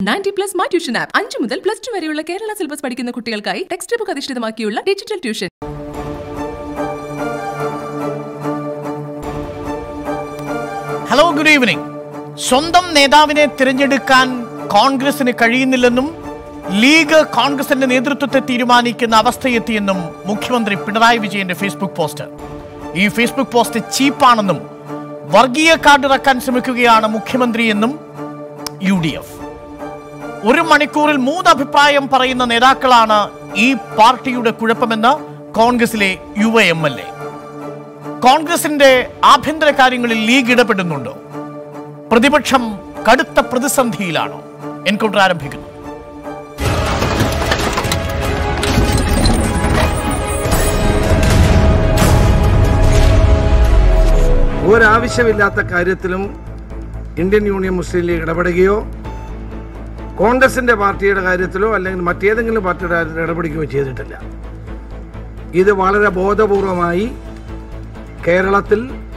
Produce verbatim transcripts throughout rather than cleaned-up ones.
ninety plus My Tuition app. അഞ്ച് മുതൽ plus two വരെയുള്ള കേരള സിലബസ് പഠിക്കുന്ന കുട്ടികൾക്കായി ടെക്സ്റ്റ് ബുക്ക് അധിഷ്ഠിതമാക്കിയുള്ള digital tuition. Hello, good evening. സ്വന്തം നേതാവിനെ തിരഞ്ഞെടുക്കാൻ കോൺഗ്രസിന് കഴിയുന്നില്ലെന്നും ലീഗ് കോൺഗ്രസിന്റെ നേതൃത്വത്തെ തീരുമാനിക്കുന്ന അവസ്ഥയെത്തിയെന്നും മുഖ്യമന്ത്രി പിണറായി വിജയന്റെ ഫേസ്ബുക്ക് പോസ്റ്റ്. ഈ ഫേസ്ബുക്ക് പോസ്റ്റ് ചീപ്പാണെന്നും വർഗീയ കാർഡ് ഇറക്കാൻ ശ്രമിക്കുകയാണ് മുഖ്യമന്ത്രിയെന്നും യു ഡി എഫ്. ഒരു മണിക്കൂറിൽ മൂന്ന് അഭിപ്രായം പറയുന്ന നേതാക്കളാണ് ഈ പാർട്ടിയുടെ കുഴപ്പമെന്ന് കോൺഗ്രസിലെ യുവ എം എൽ എ. കോൺഗ്രസിന്റെ ആഭ്യന്തര കാര്യങ്ങളിൽ ലീഗ് ഇടപെടുന്നുണ്ടോ? പ്രതിപക്ഷം കടുത്ത പ്രതിസന്ധിയിലാണോ? എൻകൗണ്ടർ ആരംഭിക്കുന്നു. ഒരാവശ്യമില്ലാത്ത കാര്യത്തിലും ഇന്ത്യൻ യൂണിയൻ മുസ്ലിം ലീഗ് ഇടപെടുകയോ കോൺഗ്രസിന്റെ പാർട്ടിയുടെ കാര്യത്തിലോ അല്ലെങ്കിൽ മറ്റേതെങ്കിലും പാർട്ടിയുടെ കാര്യത്തിലോ ഇടപെടുകയോ ചെയ്തിട്ടില്ല. ഇത് വളരെ ബോധപൂർവമായി കേരളത്തിൽ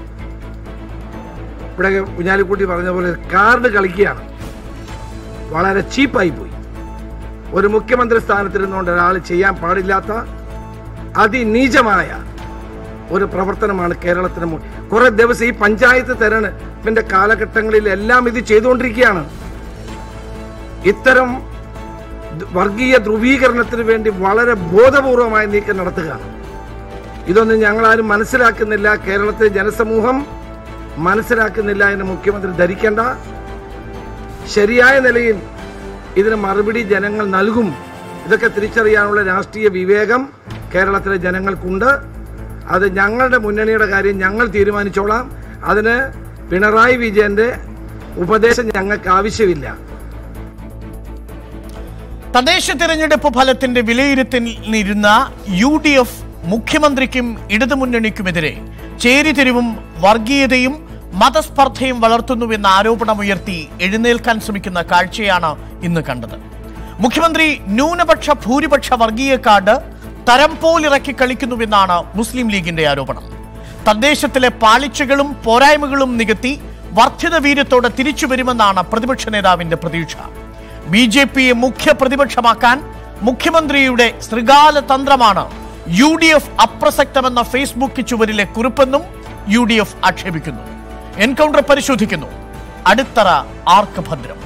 ഇവിടെ കുഞ്ഞാലിക്കുട്ടി പറഞ്ഞ പോലെ കാർഡ് കളിക്കുകയാണ്. വളരെ ചീപ്പായി പോയി. ഒരു മുഖ്യമന്ത്രി സ്ഥാനത്തിരുന്നുകൊണ്ട് ഒരാൾ ചെയ്യാൻ പാടില്ലാത്ത അതിനീചമായ ഒരു പ്രവർത്തനമാണ് കേരളത്തിന്. കുറെ ദിവസം ഈ പഞ്ചായത്ത് തെരഞ്ഞെടുപ്പിന്റെ കാലഘട്ടങ്ങളിൽ എല്ലാം ഇത് ചെയ്തുകൊണ്ടിരിക്കുകയാണ്. ഇത്തരം വർഗീയ ധ്രുവീകരണത്തിന് വേണ്ടി വളരെ ബോധപൂർവമായ നീക്കം നടത്തുകയാണ്. ഇതൊന്നും ഞങ്ങളാരും മനസ്സിലാക്കുന്നില്ല, കേരളത്തിലെ ജനസമൂഹം മനസ്സിലാക്കുന്നില്ല എന്ന് മുഖ്യമന്ത്രി ധരിക്കേണ്ട. ശരിയായ നിലയിൽ ഇതിന് മറുപടി ജനങ്ങൾ നൽകും. ഇതൊക്കെ തിരിച്ചറിയാനുള്ള രാഷ്ട്രീയ വിവേകം കേരളത്തിലെ ജനങ്ങൾക്കുണ്ട്. അത് ഞങ്ങളുടെ മുന്നണിയുടെ കാര്യം ഞങ്ങൾ തീരുമാനിച്ചോളാം. അതിന് പിണറായി വിജയന്റെ ഉപദേശം ഞങ്ങൾക്ക് ആവശ്യമില്ല. തദ്ദേശ തിരഞ്ഞെടുപ്പ് ഫലത്തിന്റെ വിലയിരുത്തലിരുന്ന യു ഡി എഫ് മുഖ്യമന്ത്രിക്കും ഇടതുമുന്നണിക്കുമെതിരെ ചേരിതിരിവും വർഗീയതയും മതസ്പർദ്ധയും വളർത്തുന്നുവെന്ന ആരോപണമുയർത്തി എഴുന്നേൽക്കാൻ ശ്രമിക്കുന്ന കാഴ്ചയാണ് ഇന്ന് കണ്ടത്. മുഖ്യമന്ത്രി ന്യൂനപക്ഷ ഭൂരിപക്ഷ വർഗീയ കാർഡ് തരം പോലിറക്കി കളിക്കുന്നുവെന്നാണ് മുസ്ലിം ലീഗിന്റെ ആരോപണം. തദ്ദേശത്തിലെ പാളിച്ചകളും പോരായ്മകളും നികത്തി വർദ്ധിത വീര്യത്തോടെ തിരിച്ചു വരുമെന്നാണ് പ്രതിപക്ഷ നേതാവിന്റെ പ്രതീക്ഷ. ബി ജെ പിയെ മുഖ്യ പ്രതിപക്ഷമാക്കാൻ മുഖ്യമന്ത്രിയുടെ ശൃഗാല തന്ത്രമാണ് യു ഡി എഫ് അപ്രസക്തമെന്ന ഫേസ്ബുക്ക് ചുവരിലെ കുറിപ്പെന്നും യു ഡി എഫ് ആക്ഷേപിക്കുന്നു. എൻകൗണ്ടർ പരിശോധിക്കുന്നു. അടിത്തറ ആർക്ക് ഭദ്രം?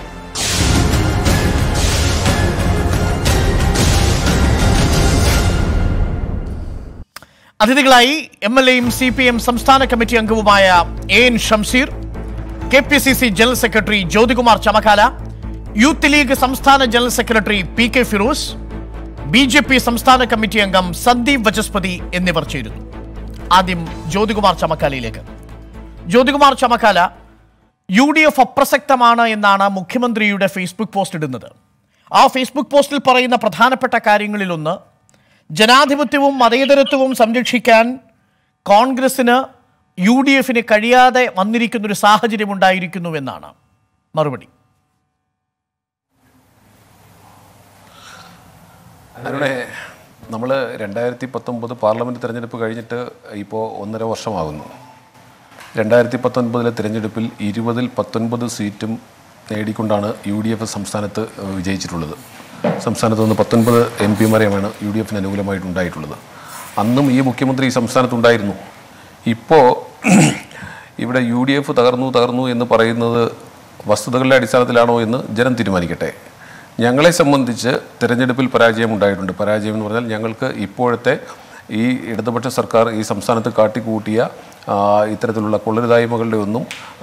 അതിഥികളായി എം എൽ എയും സി പി എം സംസ്ഥാന കമ്മിറ്റി അംഗവുമായ A N Shamseer, K P C C general secretary Jyothikumar Chamakkala, youth league സംസ്ഥാന general secretary P K Firos, B J P സംസ്ഥാന കമ്മിറ്റി അംഗം സന്ദീപ് വചസ്പതി എന്നിവർ ചേരുന്നു. ആദ്യം ജ്യോതികുമാർ ചമക്കാലയിലേക്ക്. Jyothikumar Chamakkala, U D F അപ്രസക്തമാണ് എന്നാണ് മുഖ്യമന്ത്രിയുടെ ഫേസ്ബുക്ക് പോസ്റ്റ് ഇടുന്നത്. ആ ഫേസ്ബുക്ക് പോസ്റ്റിൽ പറയുന്ന പ്രധാനപ്പെട്ട കാര്യങ്ങളിലൊന്ന് ജനാധിപത്യവും മതേതരത്വവും സംരക്ഷിക്കാൻ കോൺഗ്രസിന് യു ഡി എഫിന് കഴിയാതെ വന്നിരിക്കുന്നൊരു സാഹചര്യം ഉണ്ടായിരിക്കുന്നുവെന്നാണ്. മറുപടി അതിലൂടെ നമ്മൾ രണ്ടായിരത്തി പത്തൊമ്പത് പാർലമെൻറ്റ് തിരഞ്ഞെടുപ്പ് കഴിഞ്ഞിട്ട് ഇപ്പോൾ ഒന്നര വർഷമാകുന്നു. രണ്ടായിരത്തി പത്തൊൻപതിലെ തിരഞ്ഞെടുപ്പിൽ ഇരുപതിൽ പത്തൊൻപത് സീറ്റും നേടിക്കൊണ്ടാണ് യു ഡി എഫ് സംസ്ഥാനത്ത് വിജയിച്ചിട്ടുള്ളത്. സംസ്ഥാനത്ത് നിന്ന് പത്തൊൻപത് എം പിമാരെയാണ് യു ഡി എഫിന് അനുകൂലമായിട്ടുണ്ടായിട്ടുള്ളത്. അന്നും ഈ മുഖ്യമന്ത്രി ഈ സംസ്ഥാനത്തുണ്ടായിരുന്നു. ഇപ്പോൾ ഇവിടെ യു ഡി എഫ് തകർന്നു തകർന്നു എന്ന് പറയുന്നത് വസ്തുതകളുടെ അടിസ്ഥാനത്തിലാണോ എന്ന് ജനം തീരുമാനിക്കട്ടെ. ഞങ്ങളെ സംബന്ധിച്ച് തിരഞ്ഞെടുപ്പിൽ പരാജയം ഉണ്ടായിട്ടുണ്ട്. പരാജയം എന്ന് പറഞ്ഞാൽ ഞങ്ങൾക്ക് ഇപ്പോഴത്തെ ഈ ഇടതുപക്ഷ സർക്കാർ ഈ സംസ്ഥാനത്ത് കാട്ടിക്കൂട്ടിയ ഇത്തരത്തിലുള്ള കൊള്ളരുതായ്മകളുടെ ഒന്നും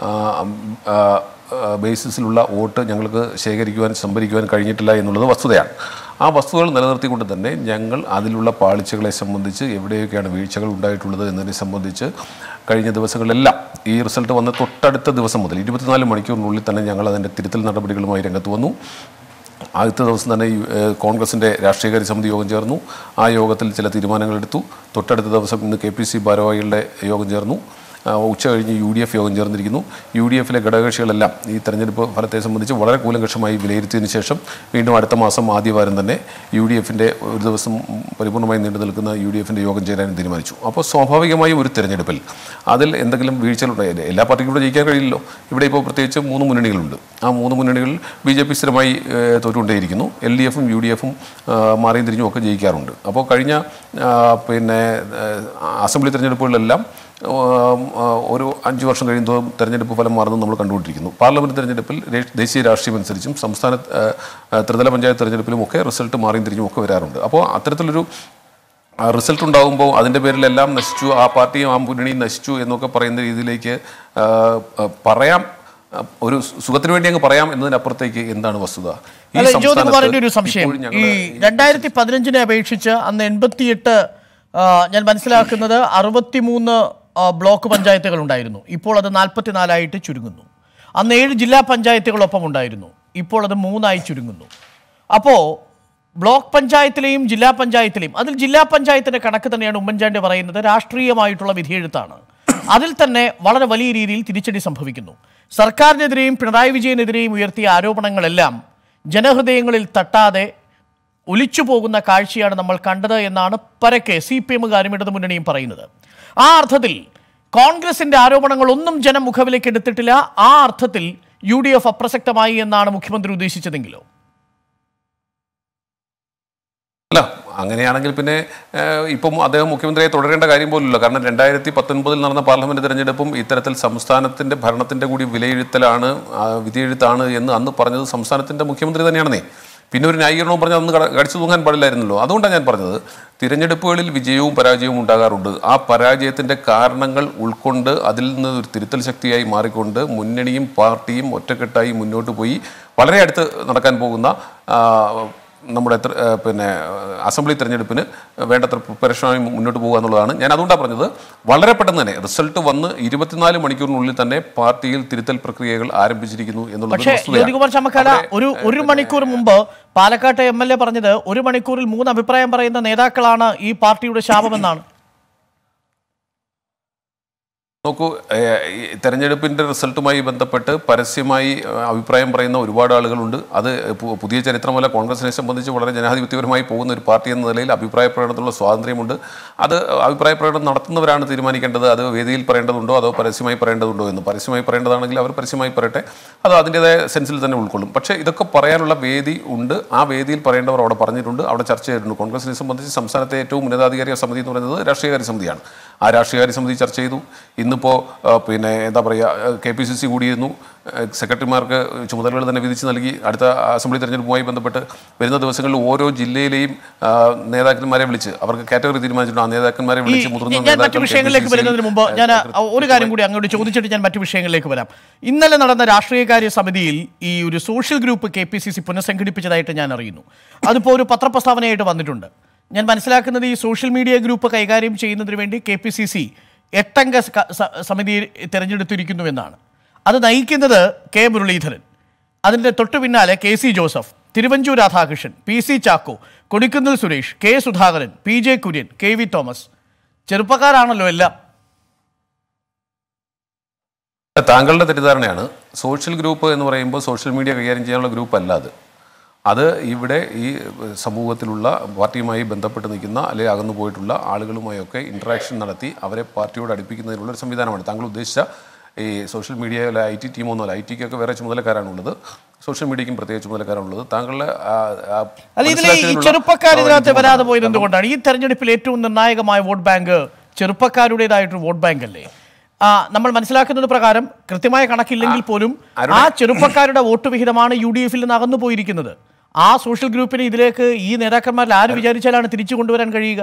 ബേസിസിലുള്ള വോട്ട് ഞങ്ങൾക്ക് ശേഖരിക്കുവാൻ സംഭരിക്കുവാൻ കഴിഞ്ഞിട്ടില്ല എന്നുള്ളത് വസ്തുതയാണ്. ആ വസ്തുതകൾ നിലനിർത്തിക്കൊണ്ട് തന്നെ ഞങ്ങൾ അതിലുള്ള പാളിച്ചകളെ സംബന്ധിച്ച് എവിടെയൊക്കെയാണ് വീഴ്ചകൾ ഉണ്ടായിട്ടുള്ളത് എന്നതിനെ സംബന്ധിച്ച് കഴിഞ്ഞ ദിവസങ്ങളിലെല്ലാം ഈ റിസൾട്ട് വന്ന തൊട്ടടുത്ത ദിവസം മുതൽ ഇരുപത്തിനാല് മണിക്കൂറിനുള്ളിൽ തന്നെ ഞങ്ങൾ അതിൻ്റെ തിരുത്തൽ നടപടികളുമായി രംഗത്ത് വന്നു. ആദ്യത്തെ ദിവസം തന്നെ കോൺഗ്രസിൻ്റെ രാഷ്ട്രീയകാര്യ സമിതി യോഗം ചേർന്നു. ആ യോഗത്തിൽ ചില തീരുമാനങ്ങളെടുത്തു. തൊട്ടടുത്ത ദിവസം ഇന്ന് കെ പി സി ഭാരവാഹികളുടെ യോഗം ചേർന്നു. ഉച്ച കഴിഞ്ഞ് യു ഡി എഫ് യോഗം ചേർന്നിരിക്കുന്നു. യു ഡി എഫിലെ ഘടകകക്ഷികളെല്ലാം ഈ തെരഞ്ഞെടുപ്പ് ഫലത്തെ സംബന്ധിച്ച് വളരെ കൂലങ്കഷമായി വിലയിരുത്തിയതിനു ശേഷം വീണ്ടും അടുത്ത മാസം ആദ്യവാരം തന്നെ യു ഡി എഫിൻ്റെ ഒരു ദിവസം പരിപൂർണമായി നീണ്ടു നിൽക്കുന്ന യു ഡി എഫിൻ്റെ യോഗം ചേരാൻ തീരുമാനിച്ചു. അപ്പോൾ സ്വാഭാവികമായും ഒരു തെരഞ്ഞെടുപ്പിൽ അതിൽ എന്തെങ്കിലും വീഴ്ചകളുണ്ടായാലും എല്ലാ പാർട്ടിക്കും ഇവിടെ ജയിക്കാൻ കഴിയില്ലല്ലോ. ഇവിടെ ഇപ്പോൾ പ്രത്യേകിച്ച് മൂന്ന് മുന്നണികളുണ്ട്. ആ മൂന്ന് മുന്നണികളിൽ ബി ജെ പി സ്ഥിരമായി തോറ്റുകൊണ്ടേയിരിക്കുന്നു. എൽ ഡി എഫും യു ഡി എഫും മാറിയും തിരിഞ്ഞും ഒക്കെ ജയിക്കാറുണ്ട്. അപ്പോൾ കഴിഞ്ഞ പിന്നെ അസംബ്ലി തെരഞ്ഞെടുപ്പുകളിലെല്ലാം ഒരു അഞ്ച് വർഷം കഴിയുമ്പോൾ തെരഞ്ഞെടുപ്പ് ഫലം മാറുന്നത് നമ്മൾ കണ്ടുകൊണ്ടിരിക്കുന്നു. പാർലമെൻറ്റ് തെരഞ്ഞെടുപ്പിൽ ദേശീയ രാഷ്ട്രീയം അനുസരിച്ചും സംസ്ഥാന ത്രിതല പഞ്ചായത്ത് തെരഞ്ഞെടുപ്പിലും ഒക്കെ റിസൾട്ട് മാറിയും തിരിഞ്ഞും ഒക്കെ വരാറുണ്ട്. അപ്പോൾ അത്തരത്തിലൊരു റിസൾട്ട് ഉണ്ടാകുമ്പോൾ അതിൻ്റെ പേരിലെല്ലാം നശിച്ചു, ആ പാർട്ടിയും ആ മുന്നണിയും നശിച്ചു എന്നൊക്കെ പറയുന്ന രീതിയിലേക്ക് പറയാം, ഒരു സുഖത്തിന് വേണ്ടി അങ്ങ് പറയാം എന്നതിനപ്പുറത്തേക്ക് എന്താണ് വസ്തുത? ജ്യോതികുമാറിന്റെ ഒരു സംശയം, ഈ രണ്ടായിരത്തി പതിനഞ്ചിനെ അപേക്ഷിച്ച് അന്ന് എൺപത്തിയെട്ട് ഞാൻ മനസ്സിലാക്കുന്നത് അറുപത്തിമൂന്ന് ബ്ലോക്ക് പഞ്ചായത്തുകൾ ഉണ്ടായിരുന്നു. ഇപ്പോൾ അത് നാൽപ്പത്തിനാലായിട്ട് ചുരുങ്ങുന്നു. അന്ന് ഏഴ് ജില്ലാ പഞ്ചായത്തുകളൊപ്പം ഉണ്ടായിരുന്നു. ഇപ്പോൾ അത് മൂന്നായി ചുരുങ്ങുന്നു. അപ്പോൾ ബ്ലോക്ക് പഞ്ചായത്തിലെയും ജില്ലാ പഞ്ചായത്തിലെയും, അതിൽ ജില്ലാ പഞ്ചായത്തിൻ്റെ കണക്ക് തന്നെയാണ് ഉമ്മൻചാണ്ടി പറയുന്നത് രാഷ്ട്രീയമായിട്ടുള്ള വിധിയെഴുത്താണ്. അതിൽ തന്നെ വളരെ വലിയ രീതിയിൽ തിരിച്ചടി സംഭവിക്കുന്നു. സർക്കാരിനെതിരെയും പിണറായി വിജയനെതിരെയും ഉയർത്തിയ ആരോപണങ്ങളെല്ലാം ജനഹൃദയങ്ങളിൽ തട്ടാതെ ഒലിച്ചു പോകുന്ന കാഴ്ചയാണ് നമ്മൾ കണ്ടത് എന്നാണ് പരക്കെ സി പി എമ്മുകാരും ഇടതു മുന്നണിയും പറയുന്നത്. ആ അർത്ഥത്തിൽ കോൺഗ്രസിന്റെ ആരോപണങ്ങളൊന്നും ജനം മുഖവിലേക്ക് എടുത്തിട്ടില്ല. ആ അർത്ഥത്തിൽ യു ഡി എഫ് അപ്രസക്തമായി എന്നാണ് മുഖ്യമന്ത്രി ഉദ്ദേശിച്ചതെങ്കിലോ? അല്ല, അങ്ങനെയാണെങ്കിൽ പിന്നെ ഇപ്പം അദ്ദേഹം മുഖ്യമന്ത്രിയെ തുടരേണ്ട കാര്യം പോലുമില്ല. കാരണം രണ്ടായിരത്തി പത്തൊൻപതിൽ നടന്ന പാർലമെന്റ് തെരഞ്ഞെടുപ്പും ഇത്തരത്തിൽ സംസ്ഥാനത്തിന്റെ ഭരണത്തിന്റെ കൂടി വിലയിരുത്തലാണ്, വിധിയെഴുത്താണ് എന്ന് അന്ന് പറഞ്ഞത് സംസ്ഥാനത്തിന്റെ മുഖ്യമന്ത്രി തന്നെയാണെന്നേ. പിന്നെ ഒരു ന്യായീകരണവും പറഞ്ഞാൽ അന്ന് കടിച്ചു തൂങ്ങാൻ പാടില്ലായിരുന്നല്ലോ. അതുകൊണ്ടാണ് ഞാൻ പറഞ്ഞത്, തിരഞ്ഞെടുപ്പുകളിൽ വിജയവും പരാജയവും ഉണ്ടാകാറുണ്ട്. ആ പരാജയത്തിൻ്റെ കാരണങ്ങൾ ഉൾക്കൊണ്ട് അതിൽ നിന്ന് ഒരു തിരുത്തൽ ശക്തിയായി മാറിക്കൊണ്ട് മുന്നണിയും പാർട്ടിയും ഒറ്റക്കെട്ടായി മുന്നോട്ട് പോയി വളരെ അടുത്ത് നടക്കാൻ പോകുന്ന നമ്മുടെ പിന്നെ അസംബ്ലി തെരഞ്ഞെടുപ്പിന് വേണ്ടത്ര പ്രിപ്പറേഷനായി മുന്നോട്ട് പോകുക എന്നുള്ളതാണ്. ഞാൻ അതുകൊണ്ടാണ് പറഞ്ഞത്, വളരെ പെട്ടെന്ന് തന്നെ റിസൾട്ട് വന്ന് ഇരുപത്തിനാല് മണിക്കൂറിനുള്ളിൽ തന്നെ പാർട്ടിയിൽ തിരുത്തൽ പ്രക്രിയകൾ ആരംഭിച്ചിരിക്കുന്നു എന്നുള്ളത്. ഒരു ഒരു മണിക്കൂർ മുമ്പ് പാലക്കാട്ടെ എം എൽ എ പറഞ്ഞത് ഒരു മണിക്കൂറിൽ മൂന്ന് അഭിപ്രായം പറയുന്ന നേതാക്കളാണ് ഈ പാർട്ടിയുടെ ശാപമെന്നാണ്. നോക്കൂ, തെരഞ്ഞെടുപ്പിൻ്റെ റിസൾട്ടുമായി ബന്ധപ്പെട്ട് പരസ്യമായി അഭിപ്രായം പറയുന്ന ഒരുപാട് ആളുകളുണ്ട്. അത് പുതിയ ചരിത്രമല്ല. കോൺഗ്രസിനെ സംബന്ധിച്ച് വളരെ ജനാധിപത്യപരമായി പോകുന്ന ഒരു പാർട്ടി എന്ന നിലയിൽ അഭിപ്രായ പ്രകടനത്തിലുള്ള സ്വാതന്ത്ര്യമുണ്ട്. അത് അഭിപ്രായ പ്രകടനം നടത്തുന്നവരാണ് തീരുമാനിക്കേണ്ടത്. അത് വേദിയിൽ പറയേണ്ടതുണ്ടോ അതോ പരസ്യമായി പറയേണ്ടതുണ്ടോ എന്ന്. പരസ്യമായി പറയേണ്ടതാണെങ്കിൽ അവർ പരസ്യമായി പറയട്ടെ, അത് അതിൻ്റെതായ സെൻസിൽ തന്നെ ഉൾക്കൊള്ളും. പക്ഷേ ഇതൊക്കെ പറയാനുള്ള വേദി ഉണ്ട്. ആ വേദിയിൽ പറയേണ്ടവർ അവിടെ പറഞ്ഞിട്ടുണ്ട്, അവിടെ ചർച്ച ചെയ്തിട്ടുണ്ട്. കോൺഗ്രസിനെ സംബന്ധിച്ച് സംസ്ഥാനത്തെ ഏറ്റവും ഉന്നതാധികാരിക സമിതി എന്ന് പറയുന്നത് രാഷ്ട്രീയകാര്യ സമിതിയാണ്. ആ രാഷ്ട്രീയകാര്യ സമിതി ചർച്ച ചെയ്തു. ഇന്നിപ്പോൾ പിന്നെ എന്താ പറയുക, കെ പി സി സി കൂടിയിരുന്നു. സെക്രട്ടറിമാർക്ക് ചുമതലകൾ തന്നെ വിധിച്ച് നൽകി. അടുത്ത അസംബ്ലി തെരഞ്ഞെടുപ്പുമായി ബന്ധപ്പെട്ട് വരുന്ന ദിവസങ്ങളിൽ ഓരോ ജില്ലയിലെയും നേതാക്കന്മാരെ വിളിച്ച് അവർക്ക് കാറ്റഗറി തീരുമാനിച്ചിട്ടുണ്ട്. ആ നേതാക്കന്മാരെ വിളിച്ച് മുതിർന്ന മറ്റു വിഷയങ്ങളിലേക്ക് വരുന്നതിന് മുമ്പ് ഞാൻ ഒരു കാര്യം കൂടി അങ്ങോട്ട് ചോദിച്ചിട്ട് ഞാൻ മറ്റു വിഷയങ്ങളിലേക്ക് വരാം. ഇന്നലെ നടന്ന രാഷ്ട്രീയകാര്യ സമിതിയിൽ ഈ ഒരു social group K P C C പുനഃസംഘടിപ്പിച്ചതായിട്ട് ഞാൻ അറിയുന്നു. അതിപ്പോൾ ഒരു പത്രപ്രസ്താവനയായിട്ട് വന്നിട്ടുണ്ട്. ഞാൻ മനസ്സിലാക്കുന്നത് ഈ സോഷ്യൽ മീഡിയ ഗ്രൂപ്പ് കൈകാര്യം ചെയ്യുന്നതിന് വേണ്ടി കെ പി സി സി എട്ടംഗ സമിതി തിരഞ്ഞെടുത്തിരിക്കുന്നു എന്നാണ്. അത് നയിക്കുന്നത് കെ മുരളീധരൻ. അതിൻ്റെ തൊട്ടു പിന്നാലെ K C Joseph, Thiruvanchoor Radhakrishnan, P C Chacko, Kodikunnil Suresh, K Sudhakaran, P J Kurian, K V Thomas. ചെറുപ്പക്കാരാണല്ലോ എല്ലാം. താങ്കളുടെ തെറ്റിദ്ധാരണയാണ്. സോഷ്യൽ ഗ്രൂപ്പ് എന്ന് പറയുമ്പോൾ സോഷ്യൽ മീഡിയ കൈകാര്യം ചെയ്യാനുള്ള ഗ്രൂപ്പ് അല്ല അത്. അത് ഇവിടെ ഈ സമൂഹത്തിലുള്ള പാർട്ടിയുമായി ബന്ധപ്പെട്ട് നിൽക്കുന്ന അല്ലെങ്കിൽ അകന്നു പോയിട്ടുള്ള ആളുകളുമായൊക്കെ ഇൻട്രാക്ഷൻ നടത്തി അവരെ പാർട്ടിയോട് അടുപ്പിക്കുന്നതിനുള്ള ഒരു സംവിധാനമാണ്. താങ്കൾ ഉദ്ദേശിച്ച ഈ സോഷ്യൽ മീഡിയയിലെ ഐ ടി ടീമൊന്നുമല്ല. ഐ ടിക്കൊക്കെ വേറെ ചുമതലക്കാരാണുള്ളത്, സോഷ്യൽ മീഡിയയ്ക്കും പ്രത്യേക ചുമതലക്കാരാണുള്ളത്. താങ്കളുടെ ചെറുപ്പക്കാർ ഇതിനകത്ത് വരാതെ പോയത് എന്തുകൊണ്ടാണ്? ഈ തെരഞ്ഞെടുപ്പിൽ ഏറ്റവും നിർണായകമായ വോട്ട് ബാങ്ക് ചെറുപ്പക്കാരുടേതായിട്ടൊരു വോട്ട് ബാങ്ക് അല്ലേ? നമ്മൾ മനസ്സിലാക്കുന്നത് പ്രകാരം കൃത്യമായ കണക്കില്ലെങ്കിൽ പോലും ആ ചെറുപ്പക്കാരുടെ വോട്ട് വിഹിതമാണ് യു ഡി എഫിൽ നിന്ന് അകന്നു പോയിരിക്കുന്നത്. ആ സോഷ്യൽ ഗ്രൂപ്പിനെ ഇതിലേക്ക് ഈ നേതാക്കന്മാരിൽ ആര് വിചാരിച്ചാലാണ് തിരിച്ചു കൊണ്ടുവരാൻ കഴിയുക?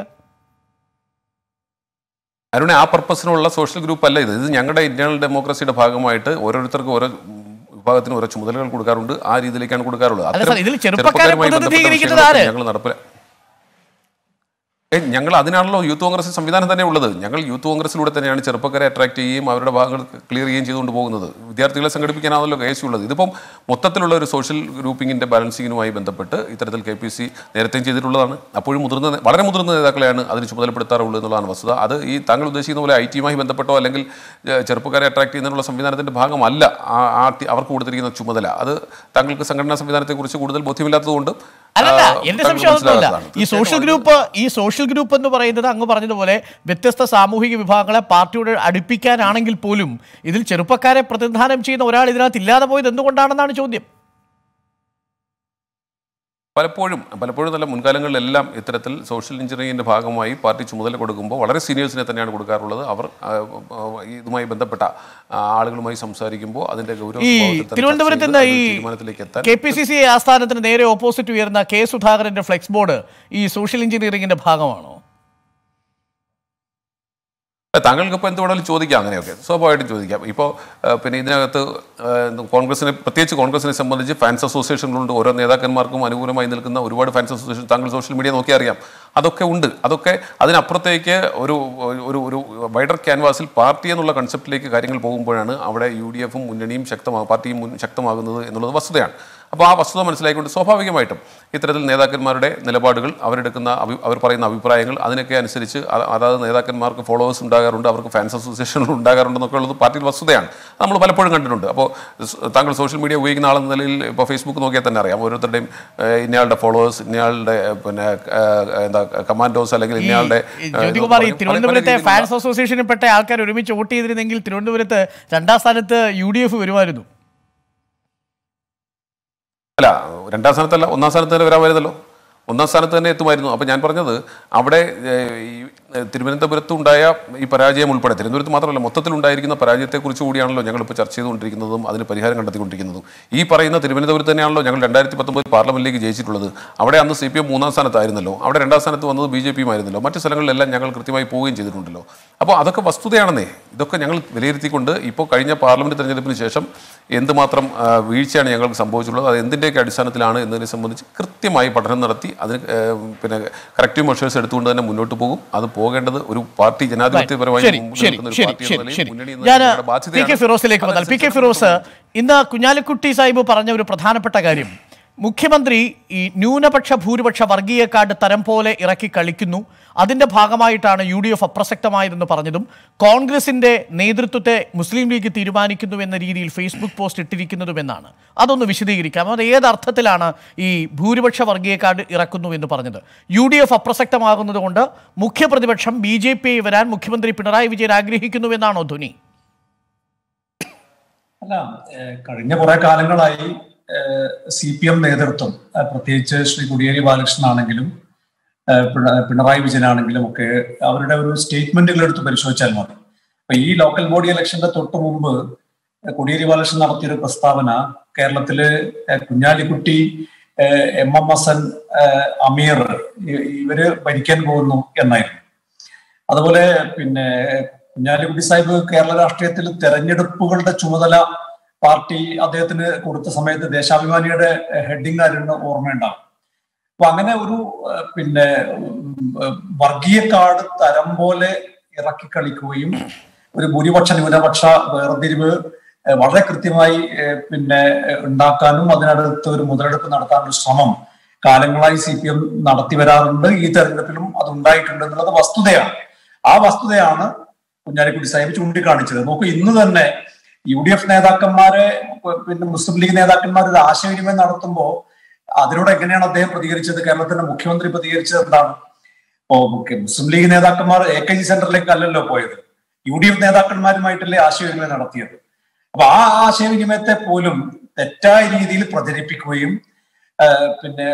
അരുണെ, ആ പർപ്പസിനുള്ള സോഷ്യൽ ഗ്രൂപ്പ് അല്ല ഇത്. ഇത് ഞങ്ങളുടെ ഇന്റേണൽ ഡെമോക്രസിയുടെ ഭാഗമായിട്ട് ഓരോരുത്തർക്കും ഓരോ വിഭാഗത്തിന് ഓരോ ചുമതലകൾ കൊടുക്കാറുണ്ട്. ആ രീതിയിലേക്കാണ് കൊടുക്കാറുള്ളത്. ചെറുപ്പക്കാരെ പ്രതിനിധീകരിക്കുന്നത് ആര്? ഞങ്ങൾ നടപ്പില ഞങ്ങൾ അതിനാണല്ലോ യൂത്ത് കോൺഗ്രസ് സംവിധാനം തന്നെ ഉള്ളത്. ഞങ്ങൾ യൂത്ത് കോൺഗ്രസിലൂടെ തന്നെയാണ് ചെറുപ്പക്കാരെ അട്രാക്ട് ചെയ്യുകയും അവരുടെ ഭാഗങ്ങൾ ക്ലിയർ ചെയ്യുകയും ചെയ്തുകൊണ്ട് പോകുന്നത്. വിദ്യാർത്ഥികളെ സംഘടിപ്പിക്കാനാണല്ലോ കേസുള്ളത്. ഇതിപ്പം മൊത്തത്തിലുള്ള ഒരു സോഷ്യൽ ഗ്രൂപ്പിങ്ങിൻ്റെ ബാലൻസിങ്ങിനുമായി ബന്ധപ്പെട്ട് ഇത്തരത്തിൽ കെ പി സി നേരത്തെയും ചെയ്തിട്ടുള്ളതാണ്. അപ്പോഴും മുതിർന്ന വളരെ മുതിർന്ന നേതാക്കളെയാണ് അതിന് ചുമതലപ്പെടുത്താറുള്ളത് എന്നുള്ളതാണ് വസ്തുത. അത് ഈ താങ്കൾ ഉദ്ദേശിക്കുന്ന പോലെ ഐ ടിയുമായി ബന്ധപ്പെട്ടോ അല്ലെങ്കിൽ ചെറുപ്പക്കാരെ അട്രാക്ട് ചെയ്യുന്നതിനുള്ള സംവിധാനത്തിൻ്റെ ഭാഗമല്ല ആ അവർക്ക് കൊടുത്തിരിക്കുന്ന ചുമതല. അത് താങ്കൾക്ക് സംഘടനാ സംവിധാനത്തെക്കുറിച്ച് കൂടുതൽ ബോധ്യമില്ലാത്തതുകൊണ്ട് അല്ലല്ല, എന്റെ സംശയം ഒന്നുമില്ല. ഈ സോഷ്യൽ ഗ്രൂപ്പ് ഈ സോഷ്യൽ ഗ്രൂപ്പ് എന്ന് പറയുന്നത് അങ്ങ് പറഞ്ഞതുപോലെ വ്യത്യസ്ത സാമൂഹിക വിഭാഗങ്ങളെ പാർട്ടിയോട് അടുപ്പിക്കാനാണെങ്കിൽ പോലും ഇതിൽ ചെറുപ്പക്കാരെ പ്രതിനിധാനം ചെയ്യുന്ന ഒരാൾ ഇതിനകത്ത് ഇല്ലാതെ പോയത് എന്തുകൊണ്ടാണെന്നാണ് ചോദ്യം. പലപ്പോഴും പലപ്പോഴും നല്ല മുൻകാലങ്ങളിലെല്ലാം ഇത്തരത്തിൽ സോഷ്യൽ എഞ്ചിനീയറിംഗിൻ്റെ ഭാഗമായി പാർട്ടി ചുമതല കൊടുക്കുമ്പോൾ വളരെ സീനിയേഴ്സിനെ തന്നെയാണ് കൊടുക്കാറുള്ളത്. അവർ ഇതുമായി ബന്ധപ്പെട്ട ആളുകളുമായി സംസാരിക്കുമ്പോൾ അതിൻ്റെ ഗൗരവം തിരുവനന്തപുരത്ത് നിന്ന് ഈ കെ പി സി സി ആസ്ഥാനത്തിന് നേരെ ഓപ്പോസിറ്റ് ഉയർന്ന കെ സുധാകരന്റെ ഫ്ലെക്സ് ബോർഡ് ഈ സോഷ്യൽ എഞ്ചിനീയറിംഗിന്റെ ഭാഗമാണോ? താങ്കൾക്ക് ഇപ്പോൾ എന്ത് വേണമെങ്കിലും ചോദിക്കാം, അങ്ങനെയൊക്കെ സ്വാഭാവികമായിട്ടും ചോദിക്കാം. ഇപ്പോൾ പിന്നെ ഇതിനകത്ത് കോൺഗ്രസിനെ പ്രത്യേകിച്ച് കോൺഗ്രസിനെ സംബന്ധിച്ച് ഫാൻസ് അസോസിയേഷനുകളുണ്ട്. ഓരോ നേതാക്കന്മാർക്കും അനുകൂലമായി നിൽക്കുന്ന ഒരുപാട് ഫാൻസ് അസോസിയേഷൻ താങ്കൾ സോഷ്യൽ മീഡിയ നോക്കി അറിയാം. അതൊക്കെ ഉണ്ട്. അതൊക്കെ അതിനപ്പുറത്തേക്ക് ഒരു ഒരു ഒരു വൈഡർ ക്യാൻവാസിൽ പാർട്ടി എന്നുള്ള കൺസെപ്റ്റിലേക്ക് കാര്യങ്ങൾ പോകുമ്പോഴാണ് അവിടെ യു ഡി എഫും മുന്നണിയും ശക്തമാകും പാർട്ടിയും ശക്തമാകുന്നത് എന്നുള്ളത് വസ്തുതയാണ്. അപ്പോൾ ആ വസ്തുത മനസ്സിലാക്കിക്കൊണ്ട് സ്വാഭാവികമായിട്ടും ഇത്തരത്തിൽ നേതാക്കന്മാരുടെ നിലപാടുകൾ അവരെടുക്കുന്ന അഭി അവർ പറയുന്ന അഭിപ്രായങ്ങൾ അതിനൊക്കെ അനുസരിച്ച് അതായത് നേതാക്കന്മാർക്ക് ഫോളോവേഴ്സ് ഉണ്ടാകാറുണ്ട്, അവർക്ക് ഫാൻസ് അസോസിയേഷനുകൾ ഉണ്ടാകാറുണ്ടെന്നൊക്കെ ഉള്ളത് പാർട്ടിയിൽ വസ്തുതയാണ്. നമ്മൾ പലപ്പോഴും കണ്ടിട്ടുണ്ട്. അപ്പോൾ താങ്കൾ സോഷ്യൽ മീഡിയ ഉപയോഗിക്കുന്ന ആളെന്ന നിലയിൽ ഇപ്പോൾ ഫേസ്ബുക്ക് നോക്കിയാൽ തന്നെ അറിയാം ഓരോരുത്തരുടെയും ഇന്നയാളുടെ ഫോളോവേഴ്സ്, ഇന്നയാളുടെ പിന്നെ എന്താ കമാൻഡോസ് അല്ലെങ്കിൽ ഇന്നയാളുടെ തിരുവനന്തപുരത്തെ ഫാൻസ് അസോസിയേഷനിൽ പെട്ട ആൾക്കാർ ഒരുമിച്ച് വോട്ട് ചെയ്തിരുന്നെങ്കിൽ തിരുവനന്തപുരത്ത് രണ്ടാം സ്ഥാനത്ത് യു ഡി എഫ് വരുമായിരുന്നു. അല്ല, രണ്ടാം സ്ഥാനത്തല്ല ഒന്നാം സ്ഥാനത്ത് തന്നെ വരാമായിരുന്നല്ലോ. ഒന്നാം സ്ഥാനത്ത് തന്നെ എത്തുമായിരുന്നു. അപ്പോൾ ഞാൻ പറഞ്ഞത് അവിടെ തിരുവനന്തപുരത്തുണ്ടായ ഈ പരാജയം ഉൾപ്പെടെ തിരുവനന്തപുരത്ത് മാത്രമല്ല മൊത്തത്തിലുണ്ടായിരിക്കുന്ന പരാജയത്തെക്കുറിച്ച് കൂടിയാണല്ലോ ഞങ്ങളിപ്പോൾ ചർച്ച ചെയ്തുകൊണ്ടിരിക്കുന്നതും അതിന് പരിഹാരം കണ്ടെത്തിക്കൊണ്ടിരിക്കുന്നതും. ഈ പറയുന്ന തിരുവനന്തപുരത്ത് തന്നെയാണല്ലോ ഞങ്ങൾ രണ്ടായിരത്തി പത്തൊമ്പത് പാർലമെന്റിലേക്ക് ജയിച്ചിട്ടുള്ളത്. അവിടെ അന്ന് സി പി എം മൂന്നാം സ്ഥാനത്തായിരുന്നല്ലോ, അവിടെ രണ്ടാം സ്ഥാനത്ത് വന്നത് ബി ജെ പിയും ആയിരുന്നല്ലോ. മറ്റു സ്ഥലങ്ങളിലെല്ലാം ഞങ്ങൾ കൃത്യമായി പോവുകയും ചെയ്തിട്ടുണ്ടല്ലോ. അപ്പോൾ അതൊക്കെ വസ്തുതയാണെന്നേ. ഇതൊക്കെ ഞങ്ങൾ വിലയിരുത്തിക്കൊണ്ട് ഇപ്പോൾ കഴിഞ്ഞ പാർലമെന്റ് തെരഞ്ഞെടുപ്പിന് ശേഷം എന്തുമാത്രം വീഴ്ചയാണ് ഞങ്ങൾക്ക് സംഭവിച്ചിട്ടുള്ളത്, അത് എന്തിൻ്റെയൊക്കെ അടിസ്ഥാനത്തിലാണ് എന്നതിനെ സംബന്ധിച്ച് കൃത്യമായി പഠനം നടത്തി അതിന് പിന്നെ കറക്റ്റീവ് മെഷേഴ്സ് എടുത്തുകൊണ്ട് തന്നെ മുന്നോട്ട് പോകും. അത് പോകേണ്ടത് ഒരു പാർട്ടി ജനാധിപത്യപരമായി ഫിറോസ്, ഇന്ന് കുഞ്ഞാലിക്കുട്ടി സാഹിബ് പറഞ്ഞ ഒരു പ്രധാനപ്പെട്ട കാര്യം, മുഖ്യമന്ത്രി ഈ ന്യൂനപക്ഷ ഭൂരിപക്ഷ വർഗീയ കാർഡ് തരം പോലെ ഇറക്കി കളിക്കുന്നു, അതിന്റെ ഭാഗമായിട്ടാണ് യു ഡി എഫ് അപ്രസക്തമായതെന്ന് പറഞ്ഞതും കോൺഗ്രസിന്റെ നേതൃത്വത്തെ മുസ്ലിം ലീഗ് തീരുമാനിക്കുന്നു എന്ന രീതിയിൽ ഫേസ്ബുക്ക് പോസ്റ്റ് ഇട്ടിരിക്കുന്നതുമെന്നാണ്. അതൊന്ന് വിശദീകരിക്കാം. അത് ഏതർത്ഥത്തിലാണ് ഈ ഭൂരിപക്ഷ വർഗീയ കാർഡ് ഇറക്കുന്നു എന്ന് പറഞ്ഞത്? യു ഡി എഫ് അപ്രസക്തമാകുന്നത് കൊണ്ട് മുഖ്യപ്രതിപക്ഷം ബി ജെ പി വരാൻ മുഖ്യമന്ത്രി പിണറായി വിജയൻ ആഗ്രഹിക്കുന്നുവെന്നാണോ ധ്വനി? അല്ല, കഴിഞ്ഞ കുറെ കാലങ്ങളായി സി പി എം നേതൃത്വം, പ്രത്യേകിച്ച് ശ്രീ കോടിയേരി ബാലകൃഷ്ണൻ ആണെങ്കിലും പിണറായി വിജയനാണെങ്കിലും ഒക്കെ അവരുടെ ഒരു സ്റ്റേറ്റ്മെന്റുകൾ എടുത്ത് പരിശോധിച്ചാൽ മതി. അപ്പൊ ഈ ലോക്കൽ ബോഡി ഇലക്ഷന്റെ തൊട്ട് മുമ്പ് കോടിയേരി ബാലകൃഷ്ണൻ നടത്തിയൊരു പ്രസ്താവന കേരളത്തില് കുഞ്ഞാലിക്കുട്ടി, എം എം ഹസൻ, അമീർ ഇവര് ഭരിക്കാൻ പോകുന്നു എന്നായിരുന്നു. അതുപോലെ പിന്നെ കുഞ്ഞാലിക്കുട്ടി സാഹിബ് കേരള രാഷ്ട്രീയത്തിൽ തെരഞ്ഞെടുപ്പുകളുടെ ചുമതല പാർട്ടി അദ്ദേഹത്തിന് കൊടുത്ത സമയത്ത് ദേശാഭിമാനിയുടെ ഹെഡിങ് ആയിരുന്നു ഓർമ്മയുണ്ടാവും. അപ്പൊ അങ്ങനെ ഒരു പിന്നെ വർഗീയ കാർഡ് തരം പോലെ ഇറക്കി കളിക്കുകയും ഒരു ഭൂരിപക്ഷ ന്യൂനപക്ഷ വേർതിരിവ് വളരെ കൃത്യമായി പിന്നെ ഉണ്ടാക്കാനും അതിനടുത്ത് ഒരു മുതലെടുപ്പ് നടത്താനുള്ള ശ്രമം കാലങ്ങളായി സി പി എം നടത്തി വരാറുണ്ട്. ഈ തെരഞ്ഞെടുപ്പിലും അത് ഉണ്ടായിട്ടുണ്ട് എന്നുള്ളത് വസ്തുതയാണ്. ആ വസ്തുതയാണ് കുഞ്ഞാലിക്കുട്ടി സാഹിബ് ചൂണ്ടിക്കാണിച്ചത്. നോക്കൂ, ഇന്ന് തന്നെ യു ഡി എഫ് നേതാക്കന്മാരെ പിന്നെ മുസ്ലിം ലീഗ് നേതാക്കന്മാർ ഒരു ആശയവിനിമയം നടത്തുമ്പോൾ അതിനോട് എങ്ങനെയാണ് അദ്ദേഹം പ്രതികരിച്ചത്? കേരളത്തിന്റെ മുഖ്യമന്ത്രി പ്രതികരിച്ചത് എന്താണ്? ഇപ്പോ മുസ്ലിം ലീഗ് നേതാക്കന്മാർ എ കെ ജി സെന്ററിലേക്ക് അല്ലല്ലോ പോയത്, യു ഡി എഫ് നേതാക്കന്മാരുമായിട്ടല്ലേ ആശയവിനിമയം നടത്തിയത്. അപ്പൊ ആ ആശയവിനിമയത്തെ പോലും തെറ്റായ രീതിയിൽ പ്രചരിപ്പിക്കുകയും പിന്നെ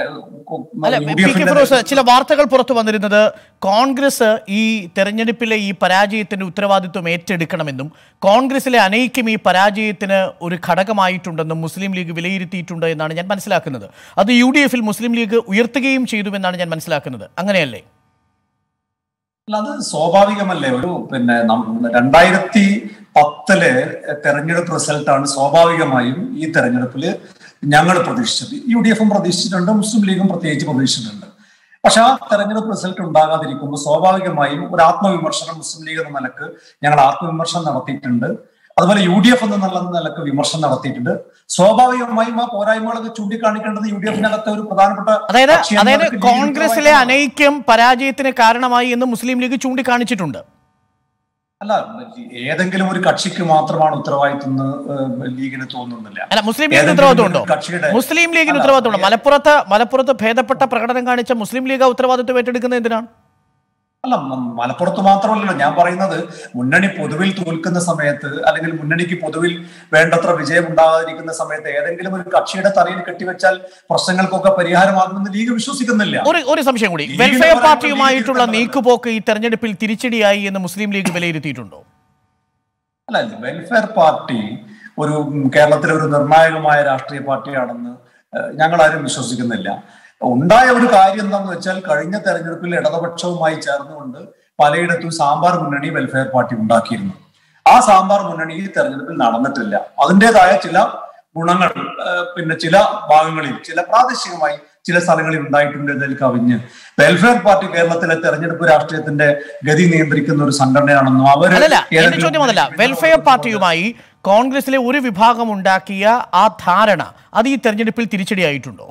ചില വാർത്തകൾ പുറത്തു വന്നിരുന്നത് കോൺഗ്രസ് ഈ തെരഞ്ഞെടുപ്പിലെ ഈ പരാജയത്തിന്റെ ഉത്തരവാദിത്വം ഏറ്റെടുക്കണമെന്നും കോൺഗ്രസിലെ അനൈക്യം ഈ പരാജയത്തിന് ഒരു ഘടകമായിട്ടുണ്ടെന്നും മുസ്ലിം ലീഗ് വിലയിരുത്തിയിട്ടുണ്ട് എന്നാണ് ഞാൻ മനസ്സിലാക്കുന്നത്. അത് യു ഡി എഫിൽ മുസ്ലിം ലീഗ് ഉയർത്തുകയും ചെയ്തുവെന്നാണ് ഞാൻ മനസ്സിലാക്കുന്നത്. അങ്ങനെയല്ലേ? അത് സ്വാഭാവികമല്ലേ. ഒരു പിന്നെ രണ്ടായിരത്തി പത്തിലെ തെരഞ്ഞെടുപ്പ് റിസൾട്ടാണ് സ്വാഭാവികമായും ഈ തെരഞ്ഞെടുപ്പിൽ ഞങ്ങൾ പ്രതീക്ഷിച്ചത്. യു ഡി എഫും പ്രതീക്ഷിച്ചിട്ടുണ്ട്, മുസ്ലിം ലീഗും പ്രത്യേകിച്ച് പ്രതീക്ഷിച്ചിട്ടുണ്ട്. പക്ഷെ ആ തെരഞ്ഞെടുപ്പ് റിസൾട്ട് ഉണ്ടാകാതിരിക്കുമ്പോൾ സ്വാഭാവികമായും ഒരു ആത്മവിമർശനം മുസ്ലിം ലീഗ് എന്ന നിലക്ക് ഞങ്ങൾ ആത്മവിമർശനം നടത്തിയിട്ടുണ്ട്. അതുപോലെ യു ഡി എഫ് എന്ന നിലക്ക് വിമർശനം നടത്തിയിട്ടുണ്ട്. സ്വാഭാവികമായും ആ പോരായ്മകളൊക്കെ ചൂണ്ടിക്കാണിക്കേണ്ടത് യു ഡി എഫിനകത്തെ ഒരു പ്രധാനപ്പെട്ട അതായത് അതായത് കോൺഗ്രസിലെ അനൈക്യം പരാജയത്തിന് കാരണമായി എന്ന് മുസ്ലിം ലീഗ് ചൂണ്ടിക്കാണിച്ചിട്ടുണ്ട്. അല്ല, ഏതെങ്കിലും ഒരു കക്ഷിക്ക് മാത്രമാണ് ഉത്തരവാദിത്വം ലീഗിന് തോന്നുന്നില്ല. അല്ല, മുസ്ലിം ലീഗിന് ഉത്തരവാദിത്വമുണ്ടോ? മുസ്ലിം ലീഗിന് ഉത്തരവാദിത്വമുണ്ടോ? മലപ്പുറത്ത് മലപ്പുറത്ത് ഭേദപ്പെട്ട പ്രകടനം കാണിച്ച മുസ്ലിം ലീഗ് ഉത്തരവാദിത്വം ഏറ്റെടുക്കുന്നത് എന്തിനാണ്? അല്ല, മലപ്പുറത്ത് മാത്രമല്ലല്ലോ ഞാൻ പറയുന്നത്. മുന്നണി പൊതുവിൽ തോൽക്കുന്ന സമയത്ത് അല്ലെങ്കിൽ മുന്നണിക്ക് പൊതുവിൽ വേണ്ടത്ര വിജയം ഉണ്ടാകാതിരിക്കുന്ന സമയത്ത് ഏതെങ്കിലും ഒരു കക്ഷിയുടെ തലയിൽ കെട്ടിവെച്ചാൽ പ്രശ്നങ്ങൾക്കൊക്കെ പരിഹാരമാകുമെന്ന് ലീഗ് വിശ്വസിക്കുന്നില്ല. ഒരു ഒരു സംശയം കൂടി, വെൽഫെയർ പാർട്ടിയുമായിട്ടുള്ള നീക്കുപോക്ക് ഈ തെരഞ്ഞെടുപ്പിൽ തിരിച്ചടിയായി എന്ന് മുസ്ലിം ലീഗ് വിലയിരുത്തിയിട്ടുണ്ടോ? അല്ല, വെൽഫെയർ പാർട്ടി ഒരു കേരളത്തിലെ ഒരു നിർണായകമായ രാഷ്ട്രീയ പാർട്ടിയാണെന്ന് ഞങ്ങൾ ആരും വിശ്വസിക്കുന്നില്ല. ഉണ്ടായ ഒരു കാര്യം എന്താണെന്ന് വെച്ചാൽ കഴിഞ്ഞ തെരഞ്ഞെടുപ്പിൽ ഇടതുപക്ഷവുമായി ചേർന്നുകൊണ്ട് പലയിടത്തും സാമ്പാർ മുന്നണി വെൽഫെയർ പാർട്ടി ഉണ്ടാക്കിയിരുന്നു. ആ സാമ്പാർ മുന്നണി ഈ തെരഞ്ഞെടുപ്പിൽ നടന്നിട്ടില്ല. അതിൻ്റെതായ ചില ഗുണങ്ങൾ പിന്നെ ചില ഭാഗങ്ങളിൽ ചില പ്രാദേശികമായി ചില സ്ഥലങ്ങളിൽ ഉണ്ടായിട്ടുണ്ട്. ഇതിൽ കവിഞ്ഞ് വെൽഫെയർ പാർട്ടി കേരളത്തിലെ തെരഞ്ഞെടുപ്പ് രാഷ്ട്രീയത്തിന്റെ ഗതി നിയന്ത്രിക്കുന്ന ഒരു സംഘടനയാണെന്നും അവർ ചോദ്യമല്ല. വെൽഫെയർ പാർട്ടിയുമായി കോൺഗ്രസിലെ ഒരു വിഭാഗം ഉണ്ടാക്കിയ ആ ധാരണ അത് ഈ തെരഞ്ഞെടുപ്പിൽ തിരിച്ചടിയായിട്ടുണ്ടോ?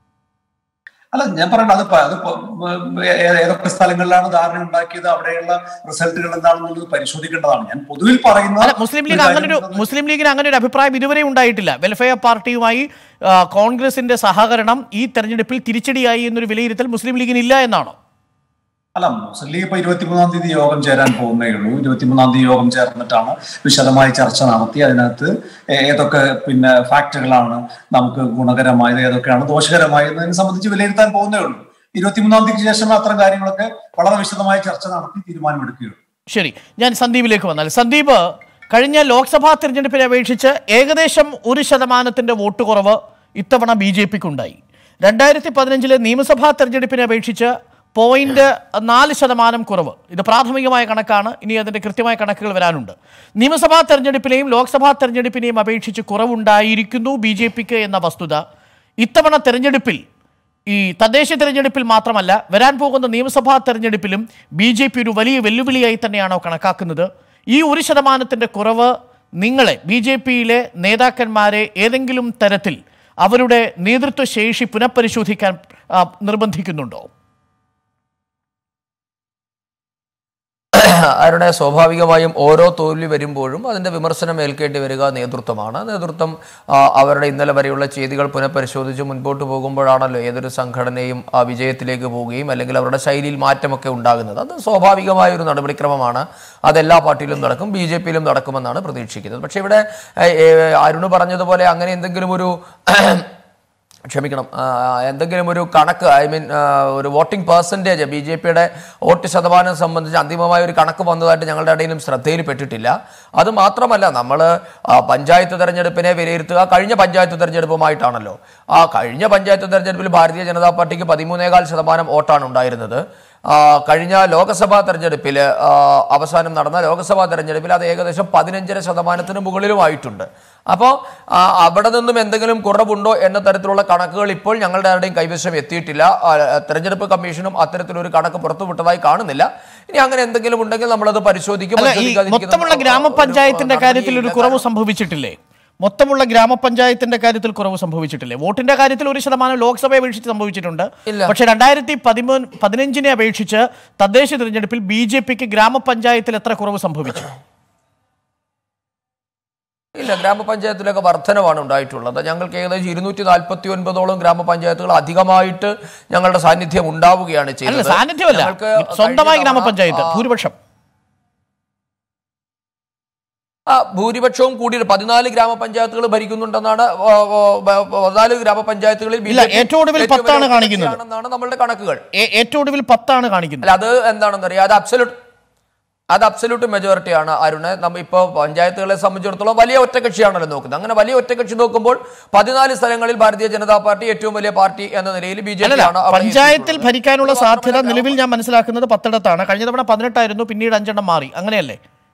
അല്ല, ഞാൻ പറയണ്ട, അത് അത് ഏതൊക്കെ സ്ഥലങ്ങളിലാണ് ധാരണ ഉണ്ടാക്കിയത്, അവിടെയുള്ള റിസൾട്ടുകൾ എന്താണെന്നുള്ളത് പരിശോധിക്കേണ്ടതാണ്. ഞാൻ പൊതുവിൽ പറയുന്നത് മുസ്ലിം ലീഗ് അങ്ങനെ ഒരു മുസ്ലിം ലീഗിന് അങ്ങനെ ഒരു അഭിപ്രായം ഇതുവരെ ഉണ്ടായിട്ടില്ല. വെൽഫെയർ പാർട്ടിയുമായി കോൺഗ്രസിന്റെ സഹകരണം ഈ തെരഞ്ഞെടുപ്പിൽ തിരിച്ചടിയായി എന്നൊരു വിലയിരുത്തൽ മുസ്ലിം ലീഗിന് ഇല്ല എന്നാണോ? അല്ല, മുസ്ലിം ലീഗ് ഇപ്പൊ ഇരുപത്തിമൂന്നാം തീയതി യോഗം ചേരാൻ പോകുന്നേ ഉള്ളൂ. ഇരുപത്തിമൂന്നാം തീയതി യോഗം ചേർന്നിട്ടാണ് വിശദമായി ചർച്ച നടത്തി അതിനകത്ത് ഏതൊക്കെ പിന്നെ ഫാക്ടറുകളാണ് നമുക്ക് ഗുണകരമായത്, ഏതൊക്കെയാണ് ദോഷകരമായത് എന്നതിനെ സംബന്ധിച്ച് വിലയിരുത്താൻ പോകുന്നേ ഉള്ളൂ. ഇരുപത്തിമൂന്നാം തീയതിക്ക് ശേഷം അത്തരം കാര്യങ്ങളൊക്കെ വളരെ വിശദമായ ചർച്ച നടത്തി തീരുമാനമെടുക്കുകയുള്ളൂ. ശരി, ഞാൻ സന്ദീപിലേക്ക് വന്നാൽ, സന്ദീപ്, കഴിഞ്ഞ ലോക്സഭാ തെരഞ്ഞെടുപ്പിനെ അപേക്ഷിച്ച് ഏകദേശം ഒരു ശതമാനത്തിന്റെ വോട്ട് കുറവ് ഇത്തവണ ബി ജെ പിക്ക് ഉണ്ടായി. രണ്ടായിരത്തി പതിനഞ്ചിലെ നിയമസഭാ തെരഞ്ഞെടുപ്പിനെ അപേക്ഷിച്ച് പോയിന്റ് നാല് ശതമാനം കുറവ്. ഇത് പ്രാഥമികമായ കണക്കാണ്, ഇനി അതിൻ്റെ കൃത്യമായ കണക്കുകൾ വരാനുണ്ട്. നിയമസഭാ തെരഞ്ഞെടുപ്പിനെയും ലോക്സഭാ തെരഞ്ഞെടുപ്പിനെയും അപേക്ഷിച്ച് കുറവുണ്ടായിരിക്കുന്നു ബി ജെ പിക്ക് എന്ന വസ്തുത ഇത്തവണ തെരഞ്ഞെടുപ്പിൽ, ഈ തദ്ദേശ തെരഞ്ഞെടുപ്പിൽ മാത്രമല്ല വരാൻ പോകുന്ന നിയമസഭാ തെരഞ്ഞെടുപ്പിലും ബി ജെ പി ഒരു വലിയ വെല്ലുവിളിയായി തന്നെയാണോ കണക്കാക്കുന്നത്? ഈ ഒരു ശതമാനത്തിൻ്റെ കുറവ് നിങ്ങളെ, ബി ജെ പിയിലെ നേതാക്കന്മാരെ ഏതെങ്കിലും തരത്തിൽ അവരുടെ നേതൃത്വ ശേഷി പുനഃപരിശോധിക്കാൻ നിർബന്ധിക്കുന്നുണ്ടോ? അവരുടെ സ്വാഭാവികമായും ഓരോ തോൽവി വരുമ്പോഴും അതിൻ്റെ വിമർശനം ഏൽക്കേണ്ടി വരിക നേതൃത്വമാണ്. നേതൃത്വം അവരുടെ ഇന്നലെ വരെയുള്ള ചെയ്തികൾ പുനഃപരിശോധിച്ച് മുൻപോട്ട് പോകുമ്പോഴാണല്ലോ ഏതൊരു സംഘടനയും ആ വിജയത്തിലേക്ക് പോവുകയും അല്ലെങ്കിൽ അവരുടെ ശൈലിയിൽ മാറ്റമൊക്കെ ഉണ്ടാകുന്നത്. അത് സ്വാഭാവികമായ ഒരു നടപടിക്രമമാണ്. അതെല്ലാ പാർട്ടിയിലും നടക്കും, ബി ജെ പിയിലും നടക്കുമെന്നാണ് പ്രതീക്ഷിക്കുന്നത്. പക്ഷേ ഇവിടെ അരുണ് പറഞ്ഞതുപോലെ അങ്ങനെ എന്തെങ്കിലും ഒരു ക്ഷമിക്കണം എന്തെങ്കിലും ഒരു കണക്ക്, ഐ മീൻ ഒരു വോട്ടിംഗ് പെർസെൻറ്റേജ്, ബി ജെ പിയുടെ വോട്ട് ശതമാനം സംബന്ധിച്ച് അന്തിമമായ ഒരു കണക്ക് വന്നതായിട്ട് ഞങ്ങളുടെ ഇടയിലും ശ്രദ്ധയിൽപ്പെട്ടിട്ടില്ല. അത് മാത്രമല്ല, നമ്മൾ പഞ്ചായത്ത് തെരഞ്ഞെടുപ്പിനെ വിലയിരുത്തുക കഴിഞ്ഞ പഞ്ചായത്ത് തെരഞ്ഞെടുപ്പുമായിട്ടാണല്ലോ. ആ കഴിഞ്ഞ പഞ്ചായത്ത് തെരഞ്ഞെടുപ്പിൽ ഭാരതീയ ജനതാ പാർട്ടിക്ക് പതിമൂന്നേകാൽ ശതമാനം വോട്ടാണ് ഉണ്ടായിരുന്നത്. കഴിഞ്ഞ ലോക്സഭാ തെരഞ്ഞെടുപ്പിൽ അവസാനം നടന്ന ലോക്സഭാ തെരഞ്ഞെടുപ്പിൽ അത് ഏകദേശം പതിനഞ്ചര ശതമാനത്തിന് മുകളിലുമായിട്ടുണ്ട്. അപ്പോൾ അവിടെ നിന്നും എന്തെങ്കിലും കുറവുണ്ടോ എന്ന തരത്തിലുള്ള കണക്കുകൾ ഇപ്പോൾ ഞങ്ങളുടെ ആരുടെയും കൈവശം എത്തിയിട്ടില്ല. തെരഞ്ഞെടുപ്പ് കമ്മീഷനും അത്തരത്തിലൊരു കണക്ക് പുറത്തുവിട്ടതായി കാണുന്നില്ല. ഇനി അങ്ങനെ എന്തെങ്കിലും ഉണ്ടെങ്കിൽ നമ്മളത് പരിശോധിക്കും. മൊത്തമുള്ള ഗ്രാമപഞ്ചായത്തിന്റെ കാര്യത്തിൽ ഒരു കുറവ് സംഭവിച്ചിട്ടില്ലേ? മൊത്തമുള്ള ഗ്രാമപഞ്ചായത്തിന്റെ കാര്യത്തിൽ കുറവ് സംഭവിച്ചിട്ടില്ലേ? വോട്ടിന്റെ കാര്യത്തിൽ ഒരു ശതമാനം ലോക്സഭയെ അപേക്ഷിച്ച് സംഭവിച്ചിട്ടുണ്ട്. പക്ഷേ രണ്ടായിരത്തി പതിമൂന്ന് പതിനഞ്ചിനെ അപേക്ഷിച്ച് തദ്ദേശ തിരഞ്ഞെടുപ്പിൽ ബി ജെ പിക്ക് ഗ്രാമപഞ്ചായത്തിൽ എത്ര കുറവ് സംഭവിച്ചു? ഇല്ല, ഗ്രാമപഞ്ചായത്തിലൊക്കെ വർധനവാണ് ഉണ്ടായിട്ടുള്ളത്. ഞങ്ങൾക്ക് ഏകദേശം ഇരുന്നൂറ്റി നാൽപ്പത്തി ഒൻപതോളം ഗ്രാമപഞ്ചായത്തുകൾ അധികമായിട്ട് ഞങ്ങളുടെ സാന്നിധ്യം ഉണ്ടാവുകയാണ് ചെയ്യുന്നത്. സാന്നിധ്യമല്ല, സ്വന്തമായി ഗ്രാമപഞ്ചായത്ത് ഭൂരിപക്ഷം ഭൂരിപക്ഷവും കൂടി പതിനാല് ഗ്രാമപഞ്ചായത്തുകൾ ഭരിക്കുന്നുണ്ടെന്നാണ്. പതിനാല് ഗ്രാമപഞ്ചായത്തുകളിൽ ഏറ്റവും ഒടുവിൽ പത്താണ് കാണിക്കുന്നത് നമ്മളുടെ കണക്കുകൾ. ഏറ്റവും ഒടുവിൽ പത്താണ് കാണിക്കുന്നത്. അത് എന്താണെന്ന് അറിയാം, അത് അബ്സല്യൂട്ട് അത് അബ്സല്യൂട്ട് മെജോറിറ്റിയാണ് അരുണ്. നമ്മ ഇപ്പോൾ പഞ്ചായത്തുകളെ സംബന്ധിച്ചിടത്തോളം വലിയ ഒറ്റക്കക്ഷിയാണല്ലോ നോക്കുന്നത്. അങ്ങനെ വലിയ ഒറ്റക്കക്ഷി നോക്കുമ്പോൾ പതിനാല് സ്ഥലങ്ങളിൽ ഭാരതീയ ജനതാ പാർട്ടി ഏറ്റവും വലിയ പാർട്ടി എന്ന നിലയിൽ ബി ജെ പി ആണ്. പഞ്ചായത്തിൽ ഭരിക്കാനുള്ള സാധ്യത നിലവിൽ ഞാൻ മനസ്സിലാക്കുന്നത് പത്തിടത്താണ്. കഴിഞ്ഞ തവണ പതിനെട്ടായിരുന്നു, പിന്നീട് അഞ്ചെണ്ണം മാറി, അങ്ങനെയല്ലേ?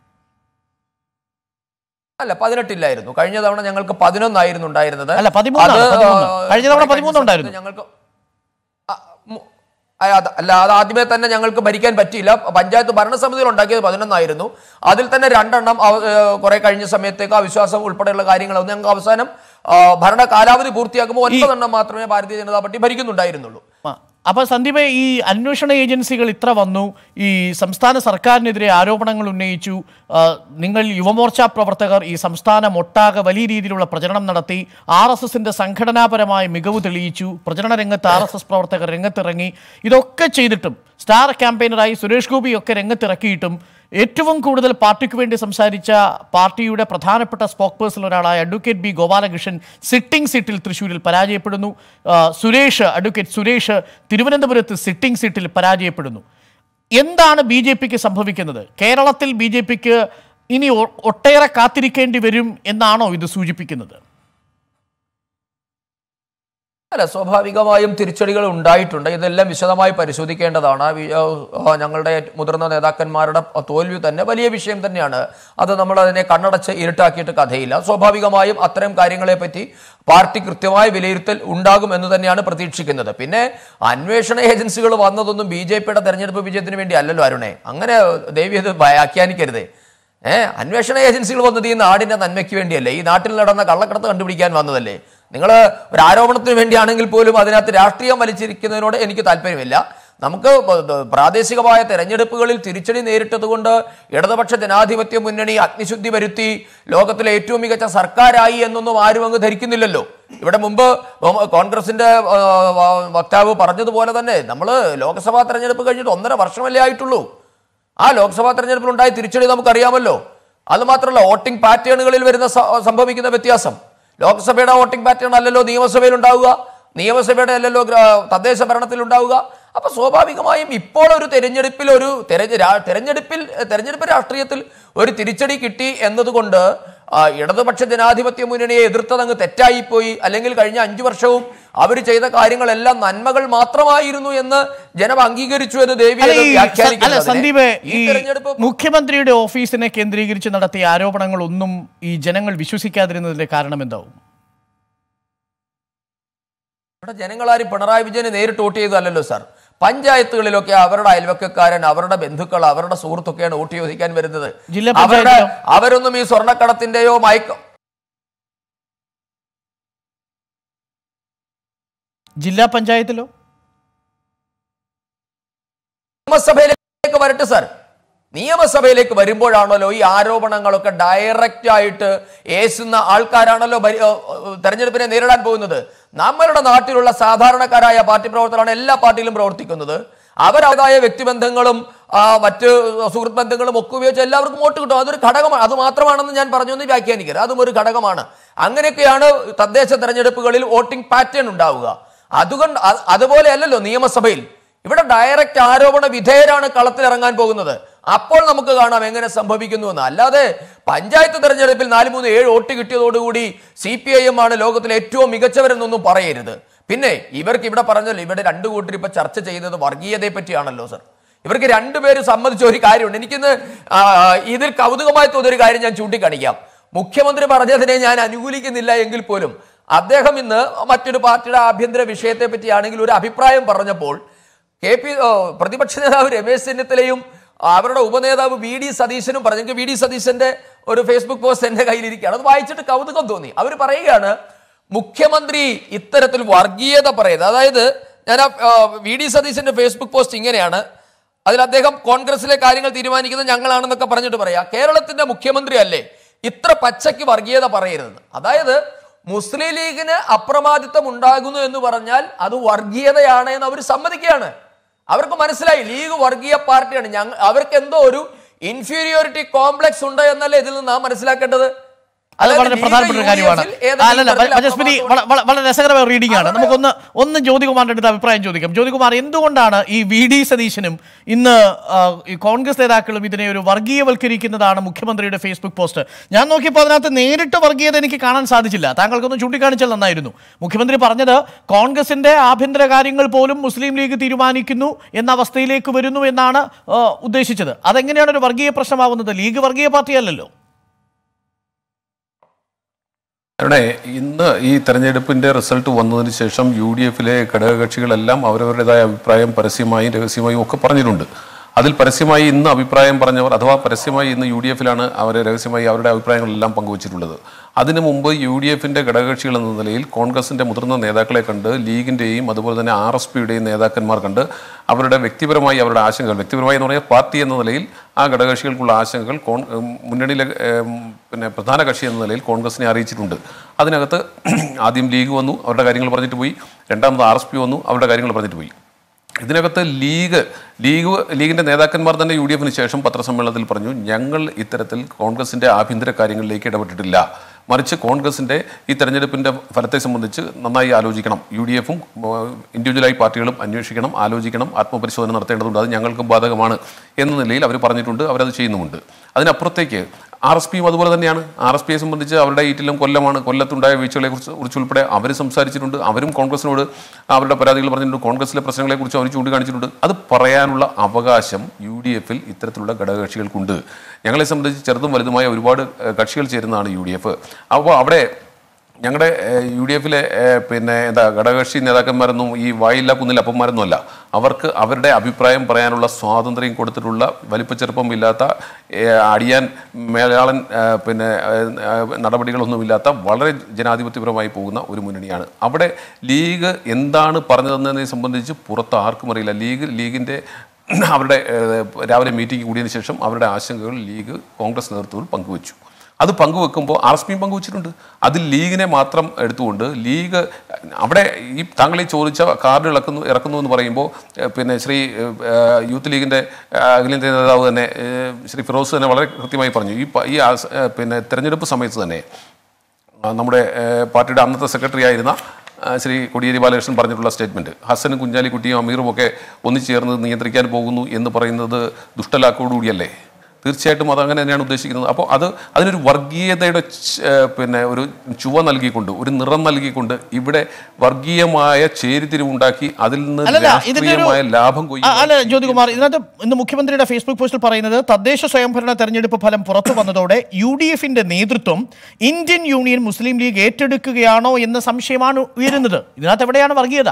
അല്ല, പതിനെട്ടില്ലായിരുന്നു. കഴിഞ്ഞ തവണ ഞങ്ങൾക്ക് പതിനൊന്നായിരുന്നു ഉണ്ടായിരുന്നത്. അല്ല, പതിമൂന്ന്. കഴിഞ്ഞ തവണ പതിമൂന്ന് ഉണ്ടായിരുന്നു. ഞങ്ങൾക്ക് അല്ല, അത് ആദ്യമേ തന്നെ ഞങ്ങൾക്ക് ഭരിക്കാൻ പറ്റിയില്ല. പഞ്ചായത്ത് ഭരണസമിതികൾ ഉണ്ടാക്കിയത് പതിനൊന്നായിരുന്നു. അതിൽ തന്നെ രണ്ടെണ്ണം കുറെ കഴിഞ്ഞ സമയത്തേക്ക് അവിശ്വാസം ഉൾപ്പെടെയുള്ള കാര്യങ്ങളൊന്നും ഞങ്ങൾക്ക് അവസാനം ഭരണ കാലാവധി പൂർത്തിയാക്കുമ്പോൾ ഒൻപതെണ്ണം മാത്രമേ ഭാരതീയ ജനതാ പാർട്ടി ഭരിക്കുന്നുണ്ടായിരുന്നുള്ളൂ. അപ്പോൾ സന്ദീപ്, ഈ അന്വേഷണ ഏജൻസികൾ ഇത്ര വന്നു, ഈ സംസ്ഥാന സർക്കാരിനെതിരെ ആരോപണങ്ങൾ ഉന്നയിച്ചു, നിങ്ങൾ യുവമോർച്ച പ്രവർത്തകർ ഈ സംസ്ഥാനം ഒട്ടാകെ വലിയ രീതിയിലുള്ള പ്രചരണം നടത്തി, ആർ എസ് എസിന്റെ സംഘടനാപരമായ മികവ് തെളിയിച്ചു, പ്രചരണ രംഗത്ത് ആർ എസ് എസ് പ്രവർത്തകർ രംഗത്തിറങ്ങി, ഇതൊക്കെ ചെയ്തിട്ടും സ്റ്റാർ ക്യാമ്പയിനറായി സുരേഷ് ഗോപിയൊക്കെ രംഗത്തിറക്കിയിട്ടും ഏറ്റവും കൂടുതൽ പാർട്ടിക്ക് വേണ്ടി സംസാരിച്ച പാർട്ടിയുടെ പ്രധാനപ്പെട്ട സ്പോക്ക് പേഴ്സൺ ഒരാളായ അഡ്വക്കേറ്റ് ബി ഗോപാലകൃഷ്ണൻ സിറ്റിംഗ് സീറ്റിൽ തൃശ്ശൂരിൽ പരാജയപ്പെടുന്നു. സുരേഷ് അഡ്വക്കേറ്റ് സുരേഷ് തിരുവനന്തപുരത്ത് സിറ്റിംഗ് സീറ്റിൽ പരാജയപ്പെടുന്നു. എന്താണ് ബി ജെ പിക്ക് സംഭവിക്കുന്നത്? കേരളത്തിൽ ബി ജെ പിക്ക് ഇനി ഒട്ടേറെ കാത്തിരിക്കേണ്ടി വരും എന്നാണോ ഇത് സൂചിപ്പിക്കുന്നത്? അല്ല, സ്വാഭാവികമായും തിരിച്ചടികൾ ഉണ്ടായിട്ടുണ്ട്. ഇതെല്ലാം വിശദമായി പരിശോധിക്കേണ്ടതാണ്. ഞങ്ങളുടെ മുതിർന്ന നേതാക്കന്മാരുടെ തോൽവി തന്നെ വലിയ വിഷയം തന്നെയാണ്. അത് നമ്മൾ അതിനെ കണ്ണടച്ച് ഇരുട്ടാക്കിയിട്ട് കഥയില്ല. സ്വാഭാവികമായും അത്തരം കാര്യങ്ങളെ പറ്റി പാർട്ടി കൃത്യമായ വിലയിരുത്തൽ ഉണ്ടാകും എന്ന് തന്നെയാണ് പ്രതീക്ഷിക്കുന്നത്. പിന്നെ അന്വേഷണ ഏജൻസികൾ വന്നതൊന്നും ബി ജെ പിയുടെ തെരഞ്ഞെടുപ്പ് വിജയത്തിന് വേണ്ടി അല്ലല്ലോ അരുണേ. അങ്ങനെ ദേവി അത് വ്യാഖ്യാനിക്കരുതേ. ഏഹ് അന്വേഷണ ഏജൻസികൾ വന്നത് ഈ നാടിന്റെ നന്മയ്ക്ക് വേണ്ടിയല്ലേ, ഈ നാട്ടിൽ നടന്ന കള്ളക്കടത്ത് കണ്ടുപിടിക്കാൻ വന്നതല്ലേ. നിങ്ങൾ ഒരു ആരോപണത്തിന് വേണ്ടിയാണെങ്കിൽ പോലും അതിനകത്ത് രാഷ്ട്രീയം വലിച്ചിരിക്കുന്നതിനോട് എനിക്ക് താല്പര്യമില്ല. നമുക്ക് പ്രാദേശികമായ തെരഞ്ഞെടുപ്പുകളിൽ തിരിച്ചടി നേരിട്ടതുകൊണ്ട് ഇടതുപക്ഷ ജനാധിപത്യ മുന്നണി അഗ്നിശുദ്ധി വരുത്തി ലോകത്തിലെ ഏറ്റവും മികച്ച സർക്കാരായി എന്നൊന്നും ആരും അങ്ങ് ധരിക്കുന്നില്ലല്ലോ. ഇവിടെ മുമ്പ് കോൺഗ്രസിന്റെ വക്താവ് പറഞ്ഞതുപോലെ തന്നെ നമ്മൾ ലോക്സഭാ തെരഞ്ഞെടുപ്പ് കഴിഞ്ഞിട്ട് ഒന്നര വർഷമല്ലേ ആയിട്ടുള്ളൂ. ആ ലോക്സഭാ തെരഞ്ഞെടുപ്പിൽ ഉണ്ടായ തിരിച്ചടി നമുക്കറിയാമല്ലോ. അതുമാത്രമല്ല, വോട്ടിംഗ് പാറ്റേണുകളിൽ വരുന്ന സംഭവിക്കുന്ന വ്യത്യാസം, ലോക്സഭയുടെ വോട്ടിംഗ് പാറ്റേൺ അല്ലല്ലോ നിയമസഭയിൽ ഉണ്ടാവുക, നിയമസഭയുടെ അല്ലല്ലോ തദ്ദേശ ഭരണത്തിൽ ഉണ്ടാവുക. അപ്പൊ സ്വാഭാവികമായും ഇപ്പോൾ ഒരു തെരഞ്ഞെടുപ്പിൽ ഒരു തെരഞ്ഞെടുപ്പിൽ തെരഞ്ഞെടുപ്പ് രാഷ്ട്രീയത്തിൽ ഒരു തിരിച്ചടി കിട്ടി എന്നതുകൊണ്ട് ഇടതുപക്ഷ ജനാധിപത്യ മുന്നണിയെ എതിർത്തതങ്ങ് തെറ്റായിപ്പോയി, അല്ലെങ്കിൽ കഴിഞ്ഞ അഞ്ചു വർഷവും അവർ ചെയ്ത കാര്യങ്ങളെല്ലാം നന്മകൾ മാത്രമായിരുന്നു എന്ന് ജനം അംഗീകരിച്ചു എന്ന് ദേവി സന്ദീപ്, ഈ മുഖ്യമന്ത്രിയുടെ ഓഫീസിനെ കേന്ദ്രീകരിച്ച് നടത്തിയ ആരോപണങ്ങളൊന്നും ഈ ജനങ്ങൾ വിശ്വസിക്കാതിരുന്നതിന്റെ കാരണം എന്താവും? ഇവിടെ ജനങ്ങളാരും പിണറായി വിജയനെ നേരിട്ട് വോട്ട് ചെയ്തതല്ലോ സാർ. പഞ്ചായത്തുകളിലൊക്കെ അവരുടെ അയൽവക്കക്കാരൻ, അവരുടെ ബന്ധുക്കൾ, അവരുടെ സുഹൃത്തൊക്കെയാണ് വോട്ട് ചോദിക്കാൻ വരുന്നത്. അവരുടെ അവരൊന്നും ഈ സ്വർണ്ണക്കടത്തിന്റെയോ മയക്ക ജില്ലാ പഞ്ചായത്തിലോ നിയമസഭയിലേക്ക് വരട്ടെ സാർ. നിയമസഭയിലേക്ക് വരുമ്പോഴാണല്ലോ ഈ ആരോപണങ്ങളൊക്കെ ഡയറക്റ്റ് ആയിട്ട് ഏസുന്ന ആൾക്കാരാണല്ലോ തെരഞ്ഞെടുപ്പിനെ നേരിടാൻ പോകുന്നത്. നമ്മളുടെ നാട്ടിലുള്ള സാധാരണക്കാരായ പാർട്ടി പ്രവർത്തകരാണ് എല്ലാ പാർട്ടിയിലും പ്രവർത്തിക്കുന്നത്. അവരതായ വ്യക്തിബന്ധങ്ങളും മറ്റ് സുഹൃത്ത് ബന്ധങ്ങളും ഒക്കെ ഉപയോഗിച്ച് എല്ലാവർക്കും വോട്ട് കിട്ടും. അതൊരു ഘടകമാണ്. അത് മാത്രമാണെന്ന് ഞാൻ പറഞ്ഞു എന്ന് വ്യാഖ്യാനിക്കരുത്. അതും ഒരു ഘടകമാണ്. അങ്ങനെയൊക്കെയാണ് തദ്ദേശ തെരഞ്ഞെടുപ്പുകളിൽ വോട്ടിംഗ് പാറ്റേൺ ഉണ്ടാവുക. അതുകൊണ്ട് അതുപോലെയല്ലല്ലോ നിയമസഭയിൽ. ഇവിടെ ഡയറക്റ്റ് ആരോപണ വിധേയരാണ് കളത്തിലിറങ്ങാൻ പോകുന്നത്. അപ്പോൾ നമുക്ക് കാണാം എങ്ങനെ സംഭവിക്കുന്നു എന്ന്. അല്ലാതെ പഞ്ചായത്ത് തെരഞ്ഞെടുപ്പിൽ നാല് മൂന്ന് ഏഴ് വോട്ട് കിട്ടിയതോടുകൂടി സി പി ഐ എം ആണ് ലോകത്തിലെ ഏറ്റവും മികച്ചവരെന്നൊന്നും പറയരുത്. പിന്നെ ഇവർക്ക് ഇവിടെ പറഞ്ഞല്ലോ, ഇവിടെ രണ്ടു കൂട്ടർ ഇപ്പൊ ചർച്ച ചെയ്തത് വർഗീയതയെ പറ്റിയാണല്ലോ സർ. ഇവർക്ക് രണ്ടുപേരും സമ്മതിച്ച ഒരു കാര്യമുണ്ട്. എനിക്കിന്ന് ഇതിൽ കൗതുകമായി തോന്നിയൊരു കാര്യം ഞാൻ ചൂണ്ടിക്കാണിക്കാം. മുഖ്യമന്ത്രി പറഞ്ഞതിനെ ഞാൻ അനുകൂലിക്കുന്നില്ല എങ്കിൽ പോലും അദ്ദേഹം ഇന്ന് മറ്റൊരു പാർട്ടിയുടെ ആഭ്യന്തര വിഷയത്തെ പറ്റിയാണെങ്കിൽ ഒരു അഭിപ്രായം പറഞ്ഞപ്പോൾ കെ പി പ്രതിപക്ഷ നേതാവ് രമേശ് ചെന്നിത്തലയും അവരുടെ ഉപനേതാവ് വി ഡി സതീശനും പറഞ്ഞു. വി ഡി സതീശന്റെ ഒരു ഫേസ്ബുക്ക് പോസ്റ്റ് എന്റെ കയ്യിലിരിക്കുകയാണ്. അത് വായിച്ചിട്ട് കൗതുകം തോന്നി. അവർ പറയുകയാണ്, മുഖ്യമന്ത്രി ഇത്തരത്തിൽ വർഗീയത പറയുന്നത്. അതായത് ഞാൻ ആ വി ഡി സതീശന്റെ ഫേസ്ബുക്ക് പോസ്റ്റ് ഇങ്ങനെയാണ്. അതിൽ അദ്ദേഹം കോൺഗ്രസിലെ കാര്യങ്ങൾ തീരുമാനിക്കുന്നത് ഞങ്ങളാണെന്നൊക്കെ പറഞ്ഞിട്ട് പറയാ, കേരളത്തിന്റെ മുഖ്യമന്ത്രി അല്ലേ ഇത്ര പച്ചയ്ക്ക് വർഗീയത പറയരുത്. അതായത് മുസ്ലിം ലീഗിന് അപ്രമാദിത്വം ഉണ്ടാകുന്നു എന്ന് പറഞ്ഞാൽ അത് വർഗീയതയാണ് എന്ന് അവർ സമ്മതിക്കുകയാണ്. അവർക്ക് മനസ്സിലായി ലീഗ് വർഗീയ പാർട്ടിയാണ്. ഞങ്ങൾ അവർക്ക് എന്തോ ഒരു ഇൻഫീരിയോറിറ്റി കോംപ്ലക്സ് ഉണ്ട് എന്നല്ലേ ഇതിൽ നിന്ന് നാം മനസ്സിലാക്കേണ്ടത്. അത് വളരെ പ്രധാനപ്പെട്ട ഒരു കാര്യമാണ്. വളരെ രസകരമായ റീഡിംഗ് ആണ്. നമുക്കൊന്ന് ഒന്ന് ജ്യോതികുമാറിന്റെ അടുത്ത് അഭിപ്രായം ചോദിക്കാം. ജ്യോതികുമാർ, എന്തുകൊണ്ടാണ് ഈ വി ഡി സതീശനും ഇന്ന് ഈ കോൺഗ്രസ് നേതാക്കളും ഇതിനെ ഒരു വർഗീയവൽക്കരിക്കുന്നതാണ് മുഖ്യമന്ത്രിയുടെ ഫേസ്ബുക്ക് പോസ്റ്റ്? ഞാൻ നോക്കിയപ്പോൾ അതിനകത്ത് നേരിട്ട് വർഗീയത എനിക്ക് കാണാൻ സാധിച്ചില്ല. താങ്കൾക്കൊന്ന് ചൂണ്ടിക്കാണിച്ചാൽ നന്നായിരുന്നു. മുഖ്യമന്ത്രി പറഞ്ഞത് കോൺഗ്രസിന്റെ ആഭ്യന്തര കാര്യങ്ങൾ പോലും മുസ്ലിം ലീഗ് തീരുമാനിക്കുന്നു എന്ന അവസ്ഥയിലേക്ക് വരുന്നു എന്നാണ് ഉദ്ദേശിച്ചത്. അതെങ്ങനെയാണ് ഒരു വർഗീയ പ്രശ്നമാവുന്നത്? ലീഗ് വർഗീയ പാർട്ടിയല്ലല്ലോ. അവിടെ ഇന്ന് ഈ തെരഞ്ഞെടുപ്പിന്റെ റിസൾട്ട് വന്നതിന് ശേഷം യു ഡി എഫിലെ ഘടകകക്ഷികളെല്ലാം അവരവരുടേതായ അഭിപ്രായം പരസ്യമായും രഹസ്യമായും ഒക്കെ പറഞ്ഞിട്ടുണ്ട്. അതിൽ പരസ്യമായി ഇന്ന് അഭിപ്രായം പറഞ്ഞവർ അഥവാ പരസ്യമായി ഇന്ന് യു ഡി എഫിലാണ് അവർ രഹസ്യമായി അവരുടെ അഭിപ്രായങ്ങളെല്ലാം പങ്കുവച്ചിട്ടുള്ളത്. അതിനു മുമ്പ് യു ഡി എഫിൻ്റെ ഘടകകക്ഷികൾ എന്ന നിലയിൽ കോൺഗ്രസിൻ്റെ മുതിർന്ന നേതാക്കളെ കണ്ട് ലീഗിൻ്റെയും അതുപോലെ തന്നെ ആർ എസ് പിയുടെയും നേതാക്കന്മാർ കണ്ട് അവരുടെ വ്യക്തിപരമായി അവരുടെ ആശങ്കകൾ വ്യക്തിപരമായി എന്ന് പറഞ്ഞാൽ പാർട്ടി എന്ന നിലയിൽ ആ ഘടകകക്ഷികൾക്കുള്ള ആശങ്കകൾ കോൺ മുന്നണിയിലെ പിന്നെ പ്രധാന കക്ഷി എന്ന നിലയിൽ കോൺഗ്രസിനെ അറിയിച്ചിട്ടുണ്ട്. അതിനകത്ത് ആദ്യം ലീഗ് വന്നു, അവരുടെ കാര്യങ്ങൾ പറഞ്ഞിട്ട് പോയി. രണ്ടാമത് ആർ എസ് പി വന്നു, അവരുടെ കാര്യങ്ങൾ പറഞ്ഞിട്ട് പോയി. ഇതിനകത്ത് ലീഗ് ലീഗ് ലീഗിൻ്റെ നേതാക്കന്മാർ തന്നെ യു ഡി എഫിന് ശേഷം പത്രസമ്മേളനത്തിൽ പറഞ്ഞു, ഞങ്ങൾ ഇത്തരത്തിൽ കോൺഗ്രസിൻ്റെ ആഭ്യന്തര കാര്യങ്ങളിലേക്ക് ഇടപെട്ടിട്ടില്ല, മറിച്ച് കോൺഗ്രസിൻ്റെ ഈ തെരഞ്ഞെടുപ്പിൻ്റെ ഫലത്തെ സംബന്ധിച്ച് നന്നായി ആലോചിക്കണം, യു ഡി എഫും ഇൻഡിവിജ്വലായി പാർട്ടികളും അന്വേഷിക്കണം, ആലോചിക്കണം, ആത്മപരിശോധന നടത്തേണ്ടതുണ്ട്, അത് ഞങ്ങൾക്ക് ബാധകമാണ് എന്ന നിലയിൽ അവർ പറഞ്ഞിട്ടുണ്ട്, അവരത് ചെയ്യുന്നുമുണ്ട്. അതിനപ്പുറത്തേക്ക് ആർ എസ് പിയും അതുപോലെ തന്നെയാണ്. ആർ എസ് പിയെ സംബന്ധിച്ച് അവരുടെ ഈറ്റിലും കൊല്ലമാണ്, കൊല്ലത്തുണ്ടായ വീഴ്ചകളെ കുറിച്ച് കുറിച്ചുൾപ്പെടെ അവർ സംസാരിച്ചിട്ടുണ്ട്. അവരും കോൺഗ്രസിനോട് അവരുടെ പരാതികൾ പറഞ്ഞിട്ടുണ്ട്, കോൺഗ്രസിലെ പ്രശ്നങ്ങളെക്കുറിച്ച് അവർ ചൂണ്ടിക്കാണിച്ചിട്ടുണ്ട്. അത് പറയാനുള്ള അവകാശം യു ഡി എഫിൽ ഇത്തരത്തിലുള്ള ഘടകകക്ഷികൾക്കുണ്ട്. ഞങ്ങളെ സംബന്ധിച്ച് ചെറുതും വലുതുമായ ഒരുപാട് കക്ഷികൾ ചേരുന്നതാണ് യു ഡി എഫ്. അപ്പോൾ അവിടെ ഞങ്ങളുടെ യു ഡി എഫിലെ പിന്നെ എന്താ ഘടകകക്ഷി നേതാക്കന്മാരൊന്നും ഈ വായില്ല കുന്നില്ല അപ്പന്മാരൊന്നും അല്ല. അവർക്ക് അവരുടെ അഭിപ്രായം പറയാനുള്ള സ്വാതന്ത്ര്യം കൊടുത്തിട്ടുള്ള വലിപ്പച്ചെറുപ്പം ഇല്ലാത്ത അടിയാൻ മേലാളൻ പിന്നെ നടപടികളൊന്നുമില്ലാത്ത വളരെ ജനാധിപത്യപരമായി പോകുന്ന ഒരു മുന്നണിയാണ്. അവിടെ ലീഗ് എന്താണ് പറഞ്ഞതെന്നതിനെ സംബന്ധിച്ച് പുറത്ത് ആർക്കും അറിയില്ല. ലീഗ് ലീഗിൻ്റെ അവരുടെ രാവിലെ മീറ്റിംഗ് കൂടിയതിന് ശേഷം അവരുടെ ആശങ്കകൾ ലീഗ് കോൺഗ്രസ് നേതൃത്വത്തിൽ പങ്കുവച്ചു. അത് പങ്കുവെക്കുമ്പോൾ ആർ എസ് പിയും പങ്കുവച്ചിട്ടുണ്ട്. അതിൽ ലീഗിനെ മാത്രം എടുത്തുകൊണ്ട് ലീഗ് അവിടെ ഈ താങ്കൾ ഈ ചോദിച്ച കാർഡ് ഇറക്കുന്നു ഇറക്കുന്നു എന്ന് പറയുമ്പോൾ പിന്നെ ശ്രീ യൂത്ത് ലീഗിൻ്റെ അഖിലേന്ത്യാ നേതാവ് തന്നെ ശ്രീ ഫിറോസ് തന്നെ വളരെ കൃത്യമായി പറഞ്ഞു. ഈ ഈ പിന്നെ തെരഞ്ഞെടുപ്പ് സമയത്ത് തന്നെ നമ്മുടെ പാർട്ടിയുടെ അന്നത്തെ സെക്രട്ടറി ആയിരുന്ന ശ്രീ കോടിയേരി ബാലകൃഷ്ണൻ പറഞ്ഞിട്ടുള്ള സ്റ്റേറ്റ്മെൻറ്റ്, ഹസനും കുഞ്ഞാലിക്കുട്ടിയും അമീറും ഒക്കെ ഒന്നിച്ചേർന്ന് നിയന്ത്രിക്കാൻ പോകുന്നു എന്ന് പറയുന്നത് ദുഷ്ടലാക്കോടുകൂടിയല്ലേ? തീർച്ചയായിട്ടും അത് അങ്ങനെ തന്നെയാണ് ഉദ്ദേശിക്കുന്നത്. അപ്പോൾ അത് അതിനൊരു വർഗീയതയുടെ പിന്നെ ഒരു ചുവ നൽകിക്കൊണ്ട് ഒരു നിറം നൽകിക്കൊണ്ട് ഇവിടെ വർഗീയമായ ചേരിതിരിവുണ്ടാക്കി അതിൽ നിന്ന് രാഷ്ട്രീയമായ ലാഭം കൊയ്യും. അല്ല ജ്യോതികുമാർ, ഇതിനകത്ത് ഇന്ന് മുഖ്യമന്ത്രിയുടെ ഫേസ്ബുക്ക് പോസ്റ്റിൽ പറയുന്നത് തദ്ദേശ സ്വയംഭരണ തെരഞ്ഞെടുപ്പ് ഫലം പുറത്തു വന്നതോടെ യു ഡി എഫിന്റെ നേതൃത്വം ഇന്ത്യൻ യൂണിയൻ മുസ്ലിം ലീഗ് ഏറ്റെടുക്കുകയാണോ എന്ന സംശയമാണ് ഉയരുന്നത്. ഇതിനകത്ത് എവിടെയാണ് വർഗീയത?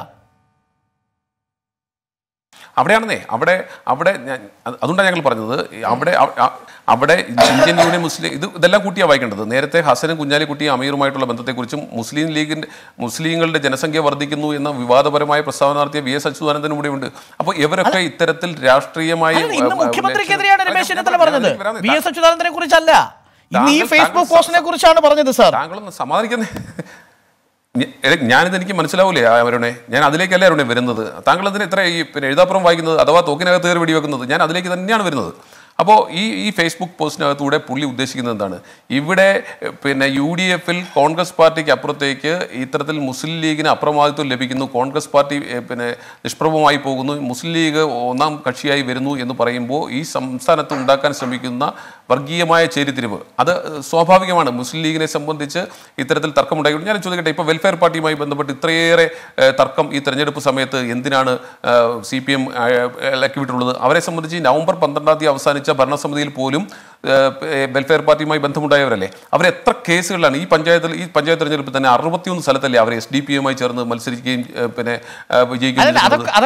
അവിടെയാണെന്നേ അവിടെ അവിടെ ഞാൻ അതുകൊണ്ടാണ് ഞങ്ങൾ പറഞ്ഞത് അവിടെ അവിടെ ഇന്ത്യൻ യൂണിയൻ മുസ്ലിം ഇത് ഇതെല്ലാം കൂട്ടിയാണ് വായിക്കേണ്ടത്. നേരത്തെ ഹസനും കുഞ്ഞാലിക്കുട്ടിയും അമീറുമായിട്ടുള്ള ബന്ധത്തെക്കുറിച്ചും മുസ്ലിം ലീഗിൻ്റെ മുസ്ലിങ്ങളുടെ ജനസംഖ്യ വർദ്ധിക്കുന്നു എന്ന വിവാദപരമായ പ്രസ്താവന നടത്തിയ വി എസ് അച്യുതാനന്ദനും കൂടെ ഉണ്ട്. അപ്പോൾ ഇവരൊക്കെ ഇത്തരത്തിൽ രാഷ്ട്രീയമായി മുഖ്യമന്ത്രിക്കെതിരെയാണ് രമേശ് ചെന്നിത്തല പറഞ്ഞത്, വി എസ് അച്യുതാനന്ദനെ കുറിച്ചല്ല. ഈ ഫേസ്ബുക്ക് പോസ്റ്റിനെ കുറിച്ചാണ് പറഞ്ഞത്. സാർ താങ്കളൊന്ന് സമാധാനിക്കുന്നേ. ഞാനിത് എനിക്ക് മനസ്സിലാവൂലേ അവരുടെ ഞാൻ അതിലേക്കല്ലേ അവരുടെ വരുന്നത്. താങ്കൾ അതിന് ഇത്ര ഈ പിന്നെ എഴുതാപ്പുറം വായിക്കുന്നത് അഥവാ തോക്കിനകത്ത് കയറി വെടിവെക്കുന്നത് ഞാൻ അതിലേക്ക് തന്നെയാണ് വരുന്നത്. അപ്പോൾ ഈ ഈ ഫേസ്ബുക്ക് പോസ്റ്റിനകത്തൂടെ പുള്ളി ഉദ്ദേശിക്കുന്നത് എന്താണ്? ഇവിടെ പിന്നെ യു ഡി എഫിൽ കോൺഗ്രസ് പാർട്ടിക്ക് അപ്പുറത്തേക്ക് ഇത്തരത്തിൽ മുസ്ലിം ലീഗിന് അപ്രമാദിത്വം ലഭിക്കുന്നു, കോൺഗ്രസ് പാർട്ടി പിന്നെ നിഷ്പ്രഭമായി പോകുന്നു, മുസ്ലിം ലീഗ് ഒന്നാം കക്ഷിയായി വരുന്നു എന്ന് പറയുമ്പോൾ ഈ സംസ്ഥാനത്ത് ഉണ്ടാക്കാൻ ശ്രമിക്കുന്ന വർഗീയമായ ചേരിതിരിവ് അത് സ്വാഭാവികമാണ്. മുസ്ലിം ലീഗിനെ സംബന്ധിച്ച് ഇത്തരത്തിൽ തർക്കമുണ്ടായി. ഞാൻ ചോദിക്കട്ടെ, ഇപ്പോൾ വെൽഫെയർ പാർട്ടിയുമായി ബന്ധപ്പെട്ട് ഇത്രയേറെ തർക്കം ഈ തെരഞ്ഞെടുപ്പ് സമയത്ത് എന്തിനാണ് സി പി എം ഇളക്കി വിട്ടുള്ളത്? അവരെ സംബന്ധിച്ച് നവംബർ പന്ത്രണ്ടാം തീയതി അവസാനിച്ച ഭരണസമിതിയിൽ പോലും വെൽഫെയർ പാർട്ടിയുമായി ബന്ധമുണ്ടായവരല്ലേ? അവർ എത്ര കേസുകളിലാണ് ഈ പഞ്ചായത്തിൽ ഈ പഞ്ചായത്ത് തെരഞ്ഞെടുപ്പിൽ തന്നെ അറുപത്തിയൊന്ന് സ്ഥലത്തല്ലേ അവർ എസ് ഡി പി എമ്മായി ചേർന്ന് മത്സരിക്കുകയും പിന്നെ വിജയിക്കുകയും.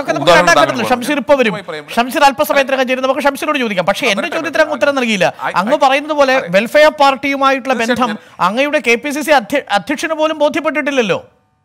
ഷംസീർ അല്പസമയത്തിനകം ചേരുന്ന നമുക്ക് ഷംസീറിനോട് ചോദിക്കാം. പക്ഷേ എന്റെ ചോദ്യത്തിന് അങ്ങ് ഉത്തരം നൽകിയില്ല. അങ്ങ് പറയുന്നത് പോലെ വെൽഫെയർ പാർട്ടിയുമായിട്ടുള്ള ബന്ധം അങ്ങയുടെ കെ പി സി സി അധ്യക്ഷന് പോലും ബോധ്യപ്പെട്ടിട്ടില്ലല്ലോ.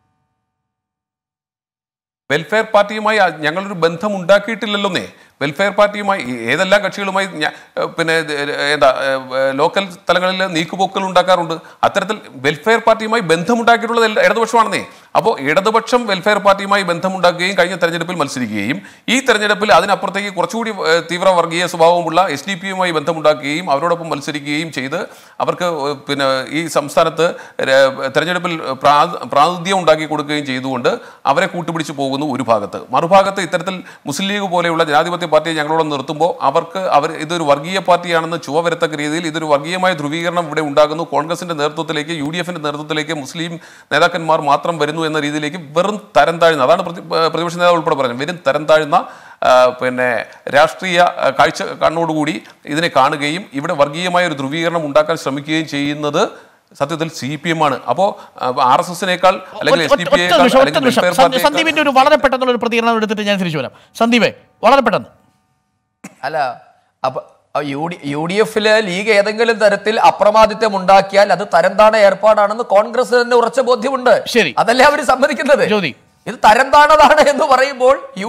വെൽഫെയർ പാർട്ടിയുമായി ഞങ്ങളൊരു ബന്ധം ഉണ്ടാക്കിയിട്ടില്ലല്ലോന്നേ. വെൽഫെയർ പാർട്ടിയുമായി ഏതെല്ലാം കക്ഷികളുമായി പിന്നെ എന്താ ലോക്കൽ തലങ്ങളിൽ നീക്കുപോക്കുകൾ ഉണ്ടാക്കാറുണ്ട്. അത്തരത്തിൽ വെൽഫെയർ പാർട്ടിയുമായി ബന്ധമുണ്ടാക്കിയിട്ടുള്ളത് ഇടതുപക്ഷമാണെന്നേ. അപ്പോൾ ഇടതുപക്ഷം വെൽഫെയർ പാർട്ടിയുമായി ബന്ധമുണ്ടാക്കുകയും കഴിഞ്ഞ തെരഞ്ഞെടുപ്പിൽ മത്സരിക്കുകയും ഈ തെരഞ്ഞെടുപ്പിൽ അതിനപ്പുറത്തേക്ക് കുറച്ചുകൂടി തീവ്ര വർഗീയ സ്വഭാവമുള്ള എസ് ഡി പി യുമായി ബന്ധമുണ്ടാക്കുകയും അവരോടൊപ്പം മത്സരിക്കുകയും ചെയ്ത് അവർക്ക് പിന്നെ ഈ സംസ്ഥാനത്ത് തെരഞ്ഞെടുപ്പിൽ പ്രാതിനിധ്യം ഉണ്ടാക്കി കൊടുക്കുകയും ചെയ്തുകൊണ്ട് അവരെ കൂട്ടുപിടിച്ച് പോകുന്നു ഒരു ഭാഗത്ത്. മറുഭാഗത്ത് ഇത്തരത്തിൽ മുസ്ലിം ലീഗ് പോലെയുള്ള ജനാധിപത്യ പാർട്ടിയെ ഞങ്ങളോട് നിർത്തുമ്പോൾ അവർക്ക് അവർ ഇതൊരു വർഗീയ പാർട്ടിയാണെന്ന് ചുവ വരത്തക്ക രീതിയിൽ ഇതൊരു വർഗീയമായ ധ്രുവീകരണം ഇവിടെ ഉണ്ടാകുന്നു. കോൺഗ്രസിന്റെ നേതൃത്വത്തിലേക്ക് യു ഡി എഫിന്റെ നേതൃത്വത്തിലേക്ക് മുസ്ലിം നേതാക്കന്മാർ മാത്രം വരുന്നു എന്ന രീതിയിലേക്ക് വെറും തരം താഴ്ന്ന അതാണ് പ്രതിപക്ഷ നേതാവ് ഉൾപ്പെടെ പറഞ്ഞത് വെറും തരം താഴ്ന്ന പിന്നെ രാഷ്ട്രീയ കാഴ്ച കണ്ണോടുകൂടി ഇതിനെ കാണുകയും ഇവിടെ വർഗീയമായ ഒരു ധ്രുവീകരണം ഉണ്ടാക്കാൻ ശ്രമിക്കുകയും ചെയ്യുന്നത് സത്യത്തിൽ സി പി എം ആണ്. അപ്പോ ആർ എസ് എസിനേക്കാൾ അല്ലെങ്കിൽ സന്ദീപിന്റെ ഒരു വളരെ പെട്ടെന്നുള്ള ഒരു പ്രതികരണം എടുത്തിട്ട് ഞാൻ തിരിച്ചു വരാം. സന്ദീപേ, വളരെ പെട്ടെന്ന്. അല്ല, അപ്പൊ യു ഡി എഫില് ലീഗ് ഏതെങ്കിലും തരത്തിൽ അപ്രമാദിത്വം ഉണ്ടാക്കിയാൽ അത് തരംതാണ ഏർപ്പാടാണെന്ന് കോൺഗ്രസ് തന്നെ ഉറച്ച ബോധ്യമുണ്ട്. ശരി, അതല്ലേ അവർ സമ്മതിക്കുന്നത്. ജ്യോതി, ഇത് തരംതാണതാണ് എന്ന് പറയുമ്പോൾ യു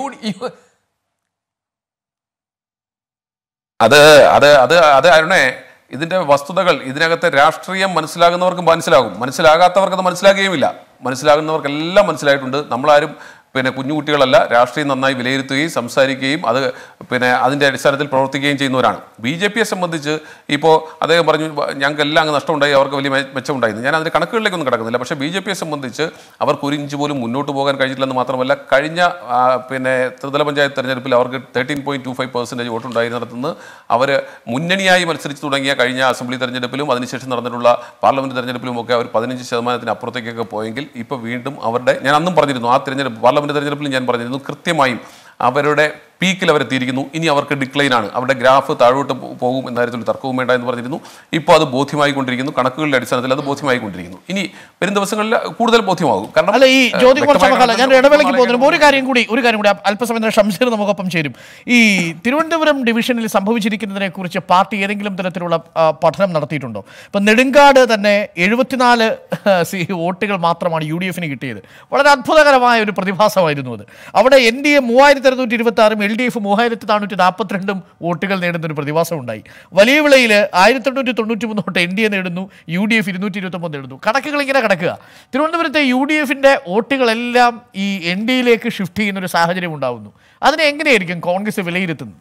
അത് അത് അത് അത് അരുണേ, ഇതിന്റെ വസ്തുതകൾ, ഇതിനകത്തെ രാഷ്ട്രീയം മനസ്സിലാകുന്നവർക്ക് മനസ്സിലാകും, മനസ്സിലാകാത്തവർക്ക് അത് മനസ്സിലാകുകയുമില്ല. മനസ്സിലാകുന്നവർക്കെല്ലാം മനസ്സിലായിട്ടുണ്ട്. നമ്മളാരും പിന്നെ കുഞ്ഞുകുട്ടികളല്ല, രാഷ്ട്രീയം നന്നായി വിലയിരുത്തുകയും സംസാരിക്കുകയും അത് പിന്നെ അതിൻ്റെ അടിസ്ഥാനത്തിൽ പ്രവർത്തിക്കുകയും ചെയ്യുന്നവരാണ്. ബി ജെ പിയെ സംബന്ധിച്ച് ഇപ്പോൾ അദ്ദേഹം പറഞ്ഞു ഞങ്ങൾക്ക് എല്ലാം അങ്ങ് നഷ്ടമുണ്ടായി, അവർക്ക് വലിയ മെച്ചമുണ്ടായിരുന്നു. ഞാൻ അതിൻ്റെ കണക്കുകളിലേക്കൊന്നും കിടക്കുന്നില്ല. പക്ഷേ ബി ജെ പിയെ സംബന്ധിച്ച് അവർക്ക് ഒരു ഇഞ്ച് പോലും മുന്നോട്ട് പോകാൻ കഴിഞ്ഞിട്ടില്ലെന്ന് മാത്രമല്ല, കഴിഞ്ഞ പിന്നെ ത്രിതല പഞ്ചായത്ത് തെരഞ്ഞെടുപ്പിൽ അവർക്ക് thirteen point two five percentage വോട്ടുണ്ടായിരുന്നിടത്തുനിന്ന് അവർ മുന്നണിയായി മത്സരിച്ച് തുടങ്ങിയ കഴിഞ്ഞ അസംബ്ലി തെരഞ്ഞെടുപ്പിലും അതിനുശേഷം നടന്നിട്ടുള്ള പാർലമെന്റ് തെരഞ്ഞെടുപ്പിലും ഒക്കെ അവർ പതിനഞ്ച് ശതമാനത്തിന് അപ്പുറത്തേക്കൊക്കെ പോയെങ്കിൽ ഇപ്പോൾ വീണ്ടും അവരുടെ, ഞാൻ അന്നും പറഞ്ഞിരുന്നു, ആ തെരഞ്ഞെടുപ്പ് പാർലമെന്റ് തെരഞ്ഞെടുപ്പിൽ ഞാൻ പറഞ്ഞിരുന്നു കൃത്യമായും അവരുടെ പീക്കിൽ അവരെത്തിയിരിക്കുന്നു. ഇനി അവർക്ക് ഡിക്ലൈനാണ്, അവരുടെ ഗ്രാഫ് താഴോട്ട് പോകും എന്ന കാര്യത്തിൽ തർക്കവും വേണ്ട എന്ന് പറഞ്ഞിരുന്നു. ഇപ്പോൾ അത് ബോധ്യമായിക്കൊണ്ടിരിക്കുന്നു. കണക്കുകളുടെ അടിസ്ഥാനത്തിൽ അത് ബോധ്യമായിക്കൊണ്ടിരിക്കുന്നു. ഇനി വരും ദിവസങ്ങളിൽ കൂടുതൽ ബോധ്യമാകും. കാരണം അല്ല, ഈ ജ്യോതികുമാർ സമകാലം ഞാൻ ഇടവേളയ്ക്ക് പോകുന്നു. ഒരു കാര്യം കൂടി ഒരു കാര്യം കൂടി അല്പസമയം ഷംസീർ നമുക്കൊപ്പം ചേരും. ഈ തിരുവനന്തപുരം ഡിവിഷനിൽ സംഭവിച്ചിരിക്കുന്നതിനെ കുറിച്ച് പാർട്ടി ഏതെങ്കിലും തരത്തിലുള്ള പഠനം നടത്തിയിട്ടുണ്ടോ? ഇപ്പം നെടുങ്കാട് തന്നെ എഴുപത്തിനാല് വോട്ടുകൾ മാത്രമാണ് യു ഡി എഫിന് കിട്ടിയത്. വളരെ അത്ഭുതകരമായ ഒരു പ്രതിഭാസമായിരുന്നു അത്. അവിടെ എൻ ഡി എ മൂവായിരത്തി അറുന്നൂറ്റി ഇരുപത്തി ആറും എൽ ഡി എഫ് മൂവായിരത്തി നാനൂറ്റി നാൽപ്പത്തിരണ്ടും വോട്ടുകൾ നേടുന്ന ഒരു പ്രതിഭാസം ഉണ്ടായി. വലിയ വിളയിൽ ആയിരത്തി എണ്ണൂറ്റി തൊണ്ണൂറ്റി മൂന്ന് വോട്ട് എൻ ഡി എ നേടുന്നു, യു ഡി എഫ് ഇരുന്നൂറ്റി ഇരുപത്തൊമ്പത് നേടുന്നു. കണക്കുകൾ ഇങ്ങനെ കിടക്കുക. തിരുവനന്തപുരത്തെ യു ഡി എഫിൻ്റെ വോട്ടുകളെല്ലാം ഈ എൻ ഡി എയിലേക്ക് ഷിഫ്റ്റ് ചെയ്യുന്ന ഒരു സാഹചര്യം ഉണ്ടാകുന്നു. അതിനെ എങ്ങനെയായിരിക്കും കോൺഗ്രസ് വിലയിരുത്തുന്നത്?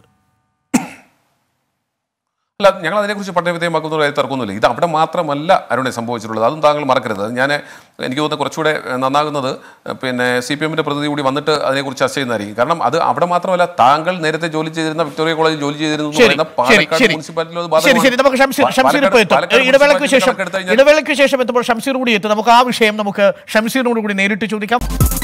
അല്ല, ഞങ്ങൾ അതിനെക്കുറിച്ച് പഠനവിധേയമാക്കുന്ന ഒരു തർക്കമൊന്നുമില്ല. ഇത് അവിടെ മാത്രമല്ല അരുണെ സംഭവിച്ചിട്ടുള്ളത്, അതും താങ്കൾ മറക്കരുത്. ഞാൻ എനിക്ക് തോന്നുന്നത് കുറച്ചുകൂടെ നന്നാകുന്നത് പിന്നെ സി പി എമ്മിൻ്റെ പ്രതിനിധി കൂടി വന്നിട്ട് അതിനെക്കുറിച്ച് ചർച്ച ചെയ്യുന്നതായിരിക്കും. കാരണം അത് അവിടെ മാത്രമല്ല, താങ്കൾ നേരത്തെ ജോലി ചെയ്തിരുന്ന വിക്ടോറിയ കോളേജിൽ ജോലി ചെയ്തിരുന്നു പാലക്കാട് മുനിസിപ്പാലിറ്റിയിൽ ഇടവേളയ്ക്ക് ശേഷം എത്തുമ്പോൾ ഷംസീർ കൂടി എത്തും. നമുക്ക് ആ വിഷയം നമുക്ക് ഷംസീറിനോട് കൂടി നേരിട്ട് ചോദിക്കാം.